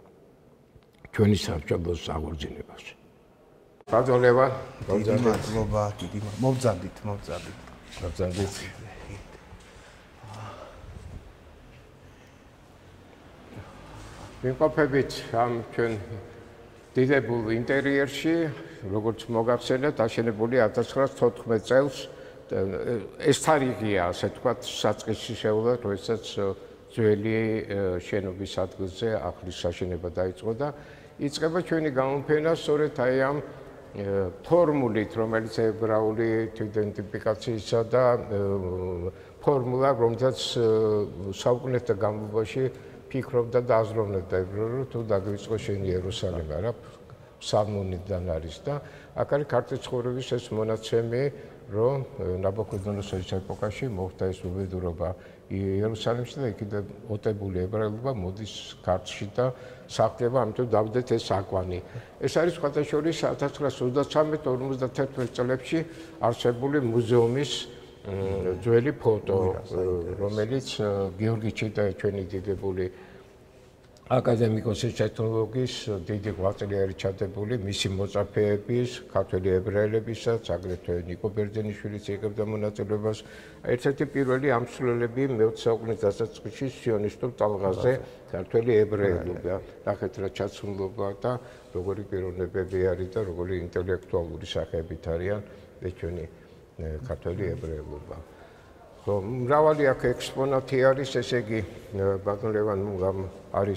ჩვენი სამშობლოს აღორძინებას. ბრძოლება, დიდი მადლობა, დიდი მოგზადით, მოგზადით. მოგზადით. ვიმყოფებით ამ ჩვენ დიდებულ ინტერიერში, როგორც მოგახსენეთ, აშენებული ათას ცხრაას თოთხმეტ წელს. ეს თარიღია, ასე ვთქვათ, საწყისი შეულა, როდესაც ძველი შენობის ადგილზე ახლის აშენება დაიწყო და იწყება ჩვენი გამოფენა სწორედ აი ამ ფორმულით, რომელიც ებრაული იდენტიფიკაციისა და ფორმულა, რომელსაც საუკუნეთა განმავლობაში ფიქრობდა და აზროვნებდა ებრაული, თუ დაგვიწყო შენი იერუსალიმი, რა სამონიდან არის და აქ არის ქართლის ცხოვრების ეს მონაცემი, რომ ნაბუქოდონოსორის ეპოქაში მოხდა ეს უბედურობა იერუსალიმში და იქიდან ოტებული ებრაელობა მოდის ქართლში და სახლდება, ამიტომ დავდეთ ეს აკვანი. ეს არის სხვათა შორის ათას ცხრაას ოცდათრამეტ ორმოცდათერთმეტ წლებში არსებული მუზეუმის ძველი ფოტო, რომელიც გიორგი ჩიტა ჩვენი დიდებული აკადემიკოსის ტექნოლოგიის დიდი ღვაწლი არის ჩადებული მისი მოწაფეების, ქართველი ებრაელებისაც, აგრეთვე ნიკო ბერძენიშვილიც იღებდა მონაწილეობას. ერთ-ერთი პირველი ამსვლელები მეოცე საუკუნის დასაწყისში სიონისტურ ტალღაზე ქართველი ებრაელობა, ნახეთ რა ჩაცმულობა და როგორი პიროვნებები არის და როგორი ინტელექტუალური სახეებით არიან ეს ჩვენი ქართველი ებრაელობა. მრავალი აქ ექსპონატი არის, ესე იგი ბატონ ლევან არის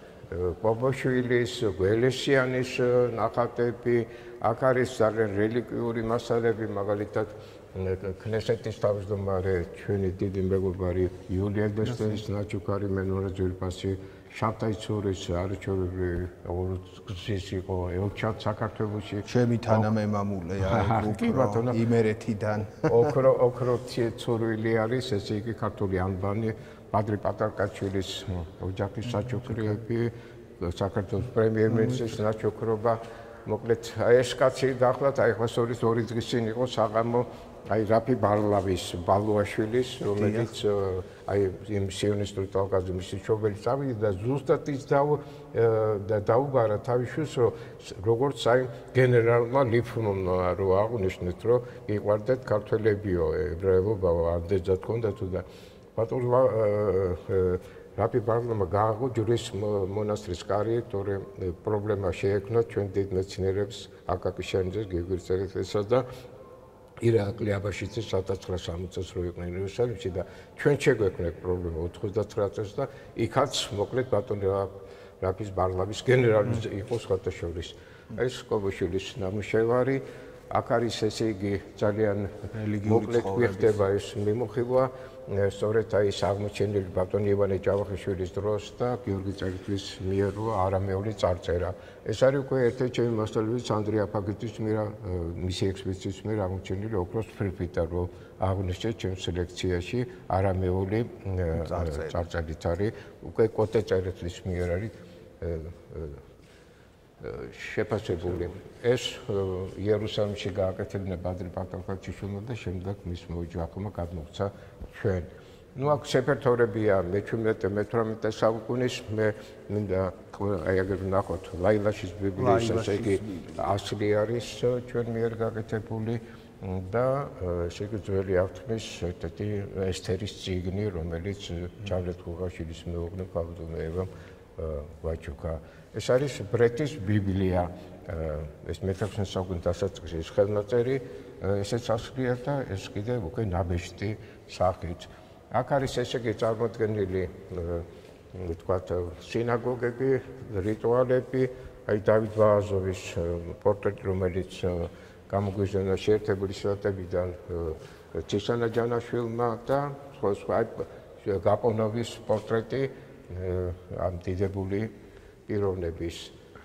პოპოშვილის, გველესიანის ნახატები, აქ არის ძალიან რელიგიური მასალები, მაგალითად ქნესეთის თავმჯდომარე ჩვენი დიდი მეგობარი იულია დესტერის ნაჩუქარი მენორე ძვირფასი შაბთაიცურის არჩევნები ორგზის იყო ელჩად საქართველოში. ჩემი თანამემამულე არის იმერეთიდან. ოქრო ოქრო ცურვილი არის, ესე იგი ქართული ანბანი, პადრი პატარკაშვილის ოჯახის საჩუქრები, საქართველოს პრემიერ-მინისტრის ნაჩუქრობა. მოკლედ ეს კაცი დაახლოებით აი ხას ორი დღის წინ იყო საღამო აი რაფი ბარლავის ბალუაშვილის, რომელიც აი იმ სიონისტური თვალყარძის მისი მშობელი წავიდა და ზუსტად ის და დაუბარა თავის შვილს, რომ როგორც აი გენერალმა ლიფუნმა რო აღნიშნეთ, რომ იყვარდათ ქართველებიო, ებრაელობაო, ამდენად ჰქონდა თუ და ბატონმა რაფი ბარლამა გააღო ჯვრის მონასტრის კარი, თორემ პრობლემა შეექმნა ჩვენ დიდ მეცნიერებს აკაკი შენიძეს, გიორგი წერეთლისა და ირაკლი აბაშიძის ათას ცხრაასი წელს რო იყვნენ იერუსალიმში და ჩვენ შეგვექმნა პრობლემა ოცდაათი წელს და იქაც მოკლედ ბატონ რაფის ბარლავის გენერალი იყო სხვათა შორის. ეს კობოშვილის ნამუშევარი აქ არის ესე იგი ძალიან მოკლედ გვიხდება ეს მიმოხილვა სწორედ აი ეს აღმოჩენილი ბატონ ივანე ჭავახიშვილის დროს და გიორგი წერეთლის მიერ არამეული წარწერა. ეს არის უკვე ერთ-ერთი ჩემი მასწავლებლის ანდრია ფაგეთის მიერ მისი ექსპედიციის მიერ აღმოჩენილი ოქროს ფრიფიტა რო აღნიშნეთ ჩემს ლექციაში არამეული წარწერით არის უკვე კოტე წერეთლის მიერ არის შეფასებული. ეს იერუსალიმში გააკეთებინა ბადრი პატარხაჩიშვილმა და შემდეგ მის მოუჯახმა გადმოღცა ჩვენ. ნუ აქ შეფერთოვრებია მეჩვიდმეტე მეთვრამეტე საუკუნის მე მინდა აი აგერ ვნახოთ ლაილაშის ბიბლიის ესე იგი ასლი არის ჩვენ მიერ გაკეთებული და ესე იგი ძველი ავთმის ერთ-ერთი ესთერის წიგნი, რომელიც ჩავლეთ ხუღაშვილის მეუღლე ქალბატონებამ ვაჩუქა. ეს არის ბრეთის ბიბლია, ეს მეთექვსმეტე საუკუნის დასაწყისის ხელნაწერი, ესეც ასლია და ეს კიდევ უკვე ნაბეჭდი სახით. აქ არის ესე იგი წარმოდგენილი ვთქვათ სინაგოგები, რიტუალები, აი დავით ვააზოვის პორტრეტი, რომელიც გამოგვიზრდა შეერთებული შტატებიდან ცისანა ჯანაშვილმა და სხვა სხვა გაპონოვის პორტრეტი ამ დიდებული პიროვნების.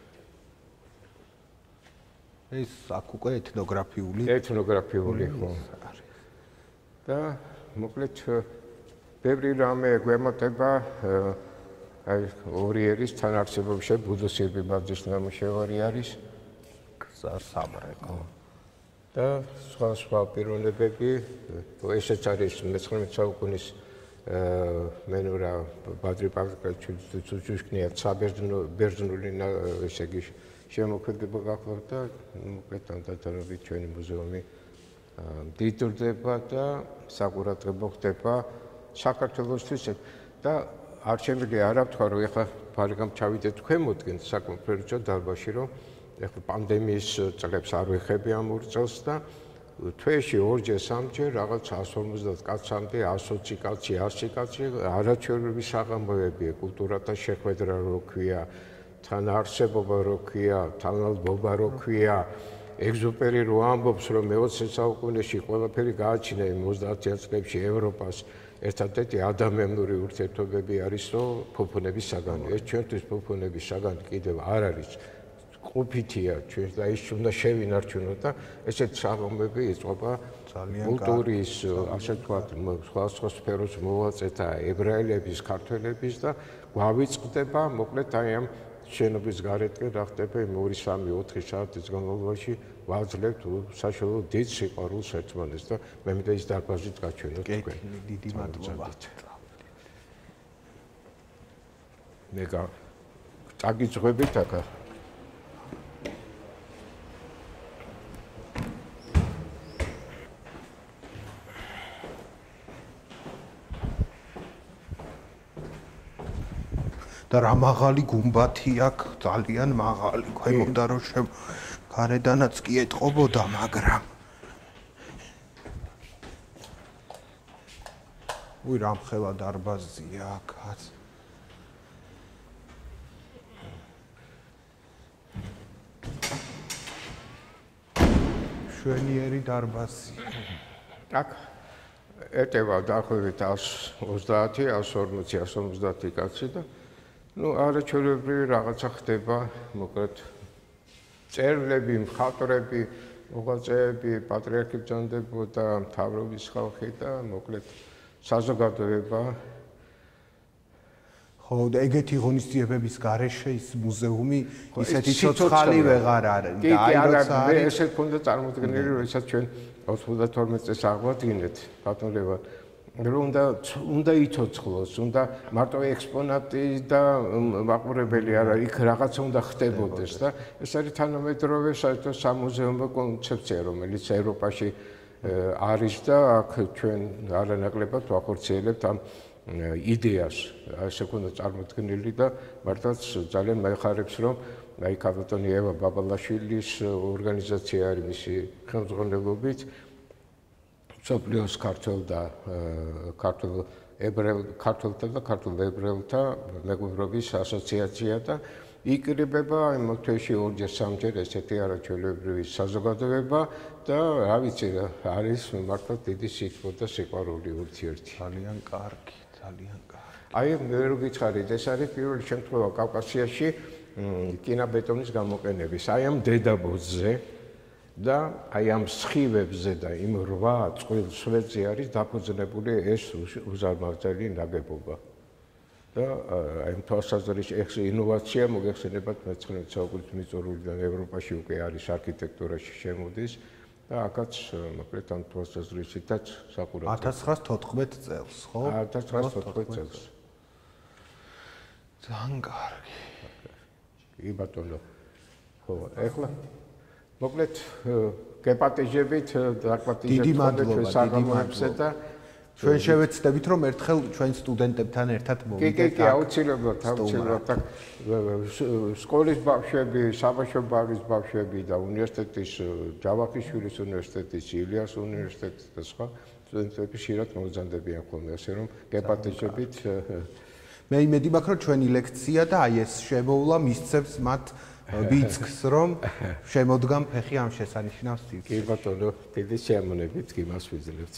ეს აქ უკვე ეთნოგრაფიული ეთნოგრაფიული ხო და მოკლედ ბევრი რამე გვემატება აი ორი ერის თანარსებობში ბუდოსირბი ბაძის ნამუშევარი არის გზასამრე ხო და სხვა სხვა პიროვნებები ესეც არის მეცხრამეტე საუკუნის მენურა ბადრი პატარხაჩვილის უჩუშკნიათ საბერძნო ბერძნული ესე იგი შემოქმედება გახლავთ და მოკლედ ანდადარობით ჩვენი მუზეუმი დიდრდება და საყურადღებო ხდება საქართველოსთვის და არ შემიძლია არა ვთქვა რომ ეხლა ფარგამ ჩავიდეთ ქვემოდგენ საკონფერენციო დარბაზში რომ ეხლა პანდემიის წლებს არ ვეხები ამ ორ წელს და თვეში ორჯერ სამჯერ რაღაც εκατს ორმოცდაათ კაცამდე ოცი კაცი ასი კაცი არაჩვეულებრივი საღამოებია კულტურათა შეხვედრა რო ქვია თანაარსებობა რო ქვია თანალბობა რო ქვია ეგზუპერი რო ამბობს რომ მეოცე საუკუნეში ყველაფერი გააჩინა იმ ოცდაათი წლებში ევროპას ერთადერთი ადამიანური ურთიერთობები არის რომ ფუფუნების საგანი ეს ჩვენთვის ფუფუნების საგანი კიდევ არ არის ყოფითია ჩვენ და ის უნდა შევინარჩუნოთ და ესეთ საღამოები იწყება კულტურის ასე ვთქვათ სხვა სხვა სფეროს მოვაწეთა ებრაელების ქართველების და გვავიწყდება მოკლედ აი ამ შენობის გარეთკენ რა ხდება იმ ორი სამი ოთხი საათის განმავლობაში ვაძლევთ საშუალო დიდ სიყვარულს ერთმანეთს და მე მინდა ის დარბაზით გაჩვენოთ თქვენ დიდი მადლობა მე გა წაგიძღვებით აქ და რა მაღალი გუმბათი აქვს, ძალიან მაღალი, ქვემოდან რო შევ გარედანაც კი ეტყობოდა, მაგრამ უი რა მხელა დარბაზია აქაც. შვენიერი დარბაზი. აქ ეტევა დაახლოებით εκατს ოცდაათი, εκατს ორმოცი, εκατს ორმოცდაათი კაცი და ну არაჩვეულებრივი რაღაცა ხდება, მოკლედ წერილები, მხატვრები, მოღვაწეები, პატრიარქი ბრძანდებოდა, მთავრობის ხალხი და მოკლედ საზოგადოება. ხო, ხო, და ეგეთი ღონისძიებების გარეშე ის მუზეუმი ისეთი ცოცხალი ვეღარ არის. და აი როცა მე ესე ქონდა წარმოდგენილი, როდესაც ჩვენ ოცდათორმეტ წელს აღვადგინეთ ბატონებმა, რომ უნდა უნდა იცოცხლოს, უნდა მარტო ექსპონატი და მაყურებელი არა, იქ რაღაცა უნდა ხდებოდეს და ეს არის თანამედროვე საერთო სამუზეუმო კონცეფცია, რომელიც ევროპაში არის და აქ ჩვენ არანაკლებად ვახორციელებთ ამ იდეას, ასე ქონდა წარმოდგენილი და მართლაც ძალიან მაიხარებს, რომ აი კაპიტანი ევა ბაბალაშვილის ორგანიზაცია არის მისი ხელმძღვანელობით სოფლიოს ქართულ და ქართულ ებრაელ ქართულთა და ქართულ ებრაელთა მეგობრობის ასოციაცია და იკრიბება აი მოთეში ორჯერ სამჯერ ესეთი არაჩვეულებრივი საზოგადოება და რა ვიცი არის მართლა დიდი სიტყვა და სიყვარული ურთიერთი. ძალიან კარგი, ძალიან კარგი. აი მე რო გითხარით, ეს არის პირველი შემთხვევა კავკასიაში კინაბეტონის გამოყენების. აი ამ დედაბოძზე და აი ამ სხივებზე და იმ რვა წყვილ სვეტზე არის დაფუძნებული ეს უზარმაზარი ნაგებობა. და აი თვალსაზრისით ეს ინოვაცია მოგეხსენებათ მეცხრამეტ საუკუნის მიწურულიდან ევროპაში უკვე არის არქიტექტურაში შემოდის და აქაც მოკლედ ამ თვალსაზრისითაც საყურადღებო ათას ცხრაასათოთხმეტ წელს, ხო? ათას ცხრაასათოთხმეტ წელს. ძალიან კარგი. კი ბატონო. ხო, ეხლა მოკლედ გეპატიჟებით დაკვატიჟებთ საგამოებსა და ჩვენ შევეცდებით რომ ერთხელ ჩვენ სტუდენტებთან ერთად მოვიდეთ. კი, კი, აუცილებლად, აუცილებლად. სკოლის ბავშვები, საბავშვო ბავშვის ბავშვები და უნივერსიტეტის ჯავახიშვილის უნივერსიტეტის, ილიას უნივერსიტეტის და სხვა სტუდენტები ხშირად მოგზაურობიან ხოლმე, ასე რომ გეპატიჟებით მე იმედი მაქვს რომ ჩვენი ლექცია და აი ეს შემოვლა მისცემს მათ ბიძგს რომ შემოდგამ ფეხი ამ შესანიშნავ სივრცეში. კი ბატონო, დიდი შეამონებით კი მას ვიძლევთ.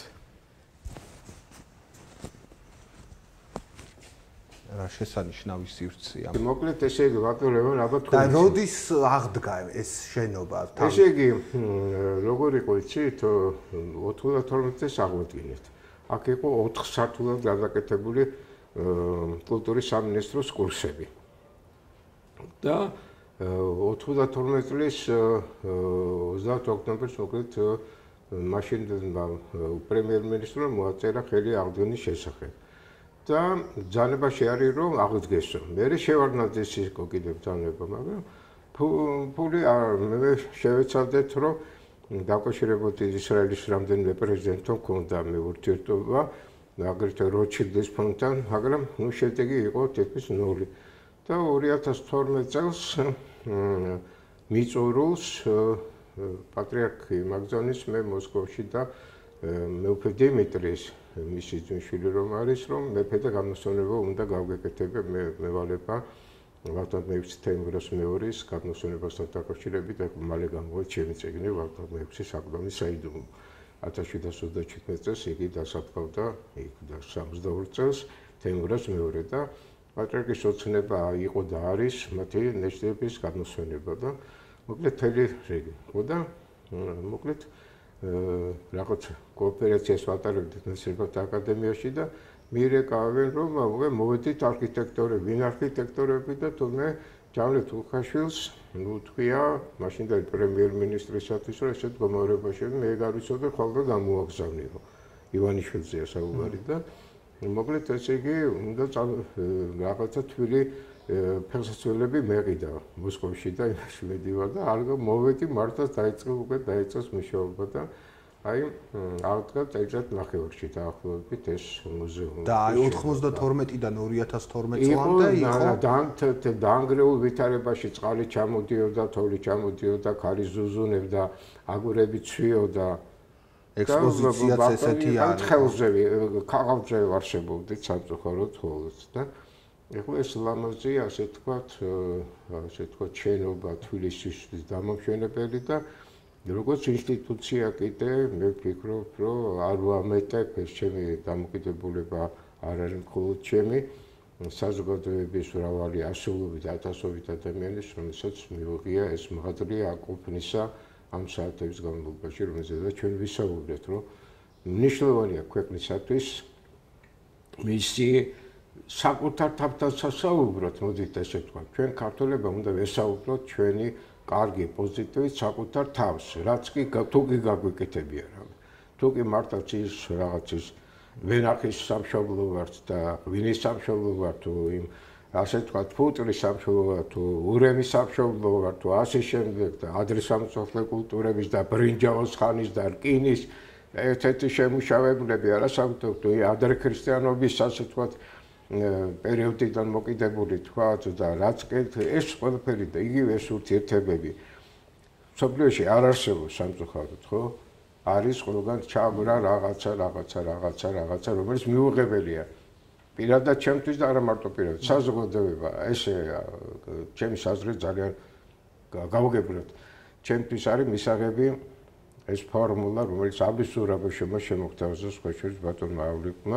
რა შესანიშნავი სივრცეა. მოკლედ ესე იგი ბატონო, ალბათ და როდის აღდგა ეს შენობა? ესე იგი, როგორ იყო იცით, ოცდათორმეტ წელს აღვადგინეთ. აქ იყო ოთხ სართულად გადაკეთებული კულტურის სამინისტროს კურსები. და ოცდათორმეტ წლის ოცდაათ ოქტომბერს მოკლედ მაშინ პრემიერ-მინისტრმა მოაწერა ხელი აღდგენის შესახებ. და ძალებაში არის რომ აღდგესო. მე შევარდნაძეს იყო კიდევ ძალება, მაგრამ ფული მე შევეცადეთ რომ დაკავშირებოდი ისრაელის რამდენიმე პრეზიდენტთან ქონდა მე ურთიერთობა, აგრეთვე როჩილდის ფონდთან, მაგრამ ნუ შედეგი იყო თითქმის ნული. და ორი ათას თორმეტ წელს მიწურულს პატრიარქი მაგზანის მე მოსკოვში და მეუფე დიმიტრის მისი ძმისშვილი რომ არის რომ მეფე და გამოსვენება უნდა გავგეკეთებე მე მევალება ვახტანგ მეექვსე თეიმურაზ მეორის გამოსვენებასთან დაკავშირებით და მალე გამოვა ჩემი წიგნი ვახტანგ მეექვსე საკვდამი საიდუმლო ათას შვიდას ოცდაჩვიდმეტ წელს იგი დასაფლავდა იქ და სამოცდაორ წელს თეიმურაზ მეორე და პატრიარქის ოცნება იყო და არის მათი ნეშტების გამოსვენება და მოკლედ თელი რიგი ხო და მოკლედ რაღაც კოოპერაციას ვატარებდით მეცნიერებათა აკადემიაში და მირეკავენ რომ მოვედით არქიტექტორები, ვინ არქიტექტორები და თუმე ჯავლეთ უხაშვილს უთქვია მაშინდელი პრემიერ-მინისტრისათვის რომ ესეთ მდგომარეობაში მე გარვიცოდე ხოლმე გამოაგზავნიო ივანიშვილზეა საუბარი და მოკლედ ესე იგი უნდა რაღაცა თვილი ფეხსაცმელები მეყიდა მოსკოვში და იმაში მედივარ და არ მოვედი მართლაც დაიწყო უკვე დაიწყოს მუშაობა და აი აღდგა წელიწად ნახევარში დაახლოებით ეს მუზეუმი და აი ოცდათორმეტიდან ორი ათას თორმეტ წლამდე იყო დაანგრეულ ვითარებაში წყალი ჩამოდიოდა, თოვლი ჩამოდიოდა, ქარი ზუზუნებდა, აგურები ცვიოდა ექსპოზიციაც ესეთი არის. ხელზე ქაღალდზე ვარშებობდით სამწუხაროდ ხოლმე და ეხლა ეს ლამაზი ასე თქვათ, ასე თქვათ შენობა თბილისის დამამშვენებელი და როგორც ინსტიტუცია კიდე მე ვფიქრობ, რომ არ ვამეტებ ეს ჩემი დამოკიდებულება არ არის მხოლოდ ჩემი საზოგადოების მრავალი ასეულობით ათასობით ადამიანის, რომელსაც მიუღია ეს მაღალი აკופნისა ამ საათების განმავლობაში, რომელზედაც ჩვენ ვისაუბრეთ, რომ მნიშვნელოვანია ქვეყნისათვის მისი საკუთარ თავთან სასაუბროთ, მოდით ესე ვთქვა, ჩვენ ქართველებმა უნდა ვესაუბროთ ჩვენი კარგი პოზიტივით საკუთარ თავს, რაც კი თუ კი გაგვიკეთებია რამე. თუ კი მართლაც ის რაღაცის ვენახის სამშობლო ვართ და ღვინის სამშობლო ვართ თუ იმ ასე ვთქვათ, ფუტრის სამშობლო ვართ თუ ურემის სამშობლო ვართ თუ ასე შემდეგ და ადრესამწუხლე კულტურების და ბრინჯაოს ხანის და რკინის ერთ-ერთი შემუშავებლები არასაკუთრებოდ ადრექრისტიანობის ასე ვთქვათ პერიოდიდან მოკიდებული თქვათ და რაც კი ეს ყველაფერი და იგივე ეს ურთიერთობები მსოფლიოში არ არსებობს სამწუხაროდ, ხო? არის ყველგან ჩააგვირა რაღაცა, რაღაცა, რაღაცა, რაღაცა, რომელიც მიუღებელია. პირადად ჩემთვის და არა მარტო პირადად, საზოგადოება, ესე ჩემი აზრით ძალიან გავგებროთ. ჩემთვის არის მისაღები ეს ფორმულა, რომელიც აბსურდულობა შემოგთავაზა სხვაშორის ბატონმა ავლიკვმა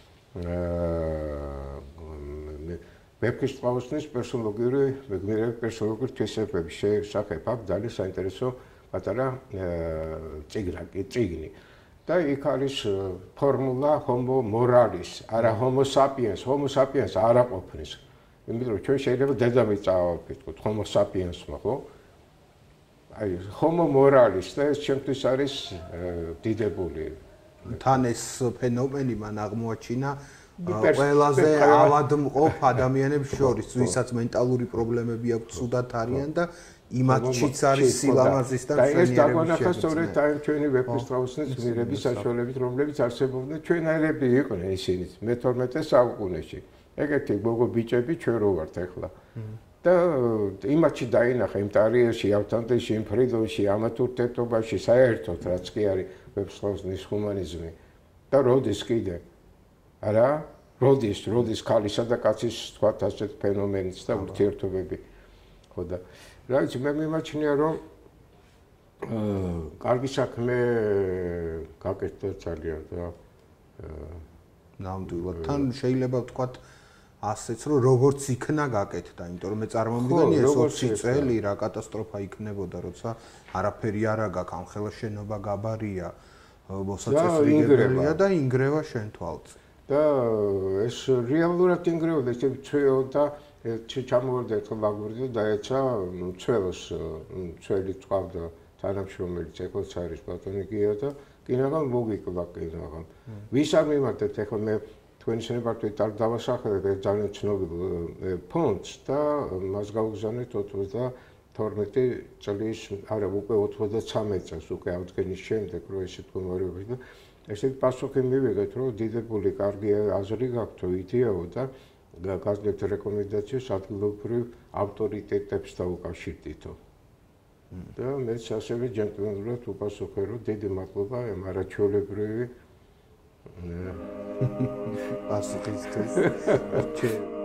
ვეფხისტყაოსნის პერსონალური მეგმირების პერსონალური თვისებების შესახებ აქვს ძალიან საინტერესო პატარა წიგნი, წიგნი. და იქ არის ფორმულა homo moralis, არა homo sapiens, homo sapiens არა ყოფნის. იმიტომ რომ ჩვენ შეიძლება დედამიწა წავავდეთ, homo sapiens-მა, ხო? აი homo moralis და ეს ჩემთვის არის დიდებული. თან ეს ფენომენი მან აღმოაჩინა ყველაზე ავადმყოფ ადამიანებს შორის, ვისაც მენტალური პრობლემები აქვს, ცუდად არიან და იმათშიც არის სილამაზის და მშვენიერების. და ეს დაგვანახა სწორედ აი ჩვენი ვეფხისტყაოსნის გმირების საშუალებით, რომლებიც არსებობდნენ ჩვენაირები იყვნენ ისინი მეთორმეტე საუკუნეში. ეგეთი გოგო ბიჭები ჩვენ რო ვართ ახლა. და იმათში დაინახა იმ ტარიაში, ავთანტეში, იმ ფრიდონში, ამათ ურთიერთობაში საერთოდ რაც კი არის ვეფხისტყაოსნის ჰუმანიზმი. და როდის კიდე არა? როდის, როდის ქალისა და კაცის თქვათ ასეთ ფენომენიც და ურთიერთობები. ხო და რა ვიცი, მე მიმაჩნია რომ კარგი საქმე გაკეთდა ძალიან და ნამდვილად. თან შეიძლება ვთქვათ ასეც რომ როგორც იქნა გაკეთდა, იმიტომ რომ მე წარმომიდგენია ეს ოცი წელი რა კატასტროფა იქნებოდა, როცა არაფერი არ აქვს, ამ ხელა შენობა გაბარია, მოსაწესრიგებელია და ინგრევა შენ თვალწინ. და ეს რეალურად ინგრევა, ეს ცვეოდა ჩამოვარდა ერთხელ მაგვირდა და ეცა ცველს, ცველი წავდა თანამშრომელი ცეკვაც არის ბატონი გია და კინაღამ მოგიკვდა კინაღამ. ვის არ მიმართეთ ახლა მე თქვენი შენებართვით არ დავასახელებ ეს ძალიან ცნობილ ფონდს და მას გავგზავნეთ ოცდათორმეტი წლის, არა უკვე ოცდათვრამეტი წელს უკვე აღდგენის შემდეგ რო ესე თქვენ ვარები და ესეთ პასუხი მივიღეთ რომ დიდებული კარგი აზრი გაქვთ იდეაო და გაგზავნეთ რეკომენდაციას ადგილობრივ ავტორიტეტებს დაუკავშირდითო. და მეც ასევე ჯენტლმენურად უპასუხე რომ დიდი მადლობა ამ არაჩვეულებრივი პასუხისთვის.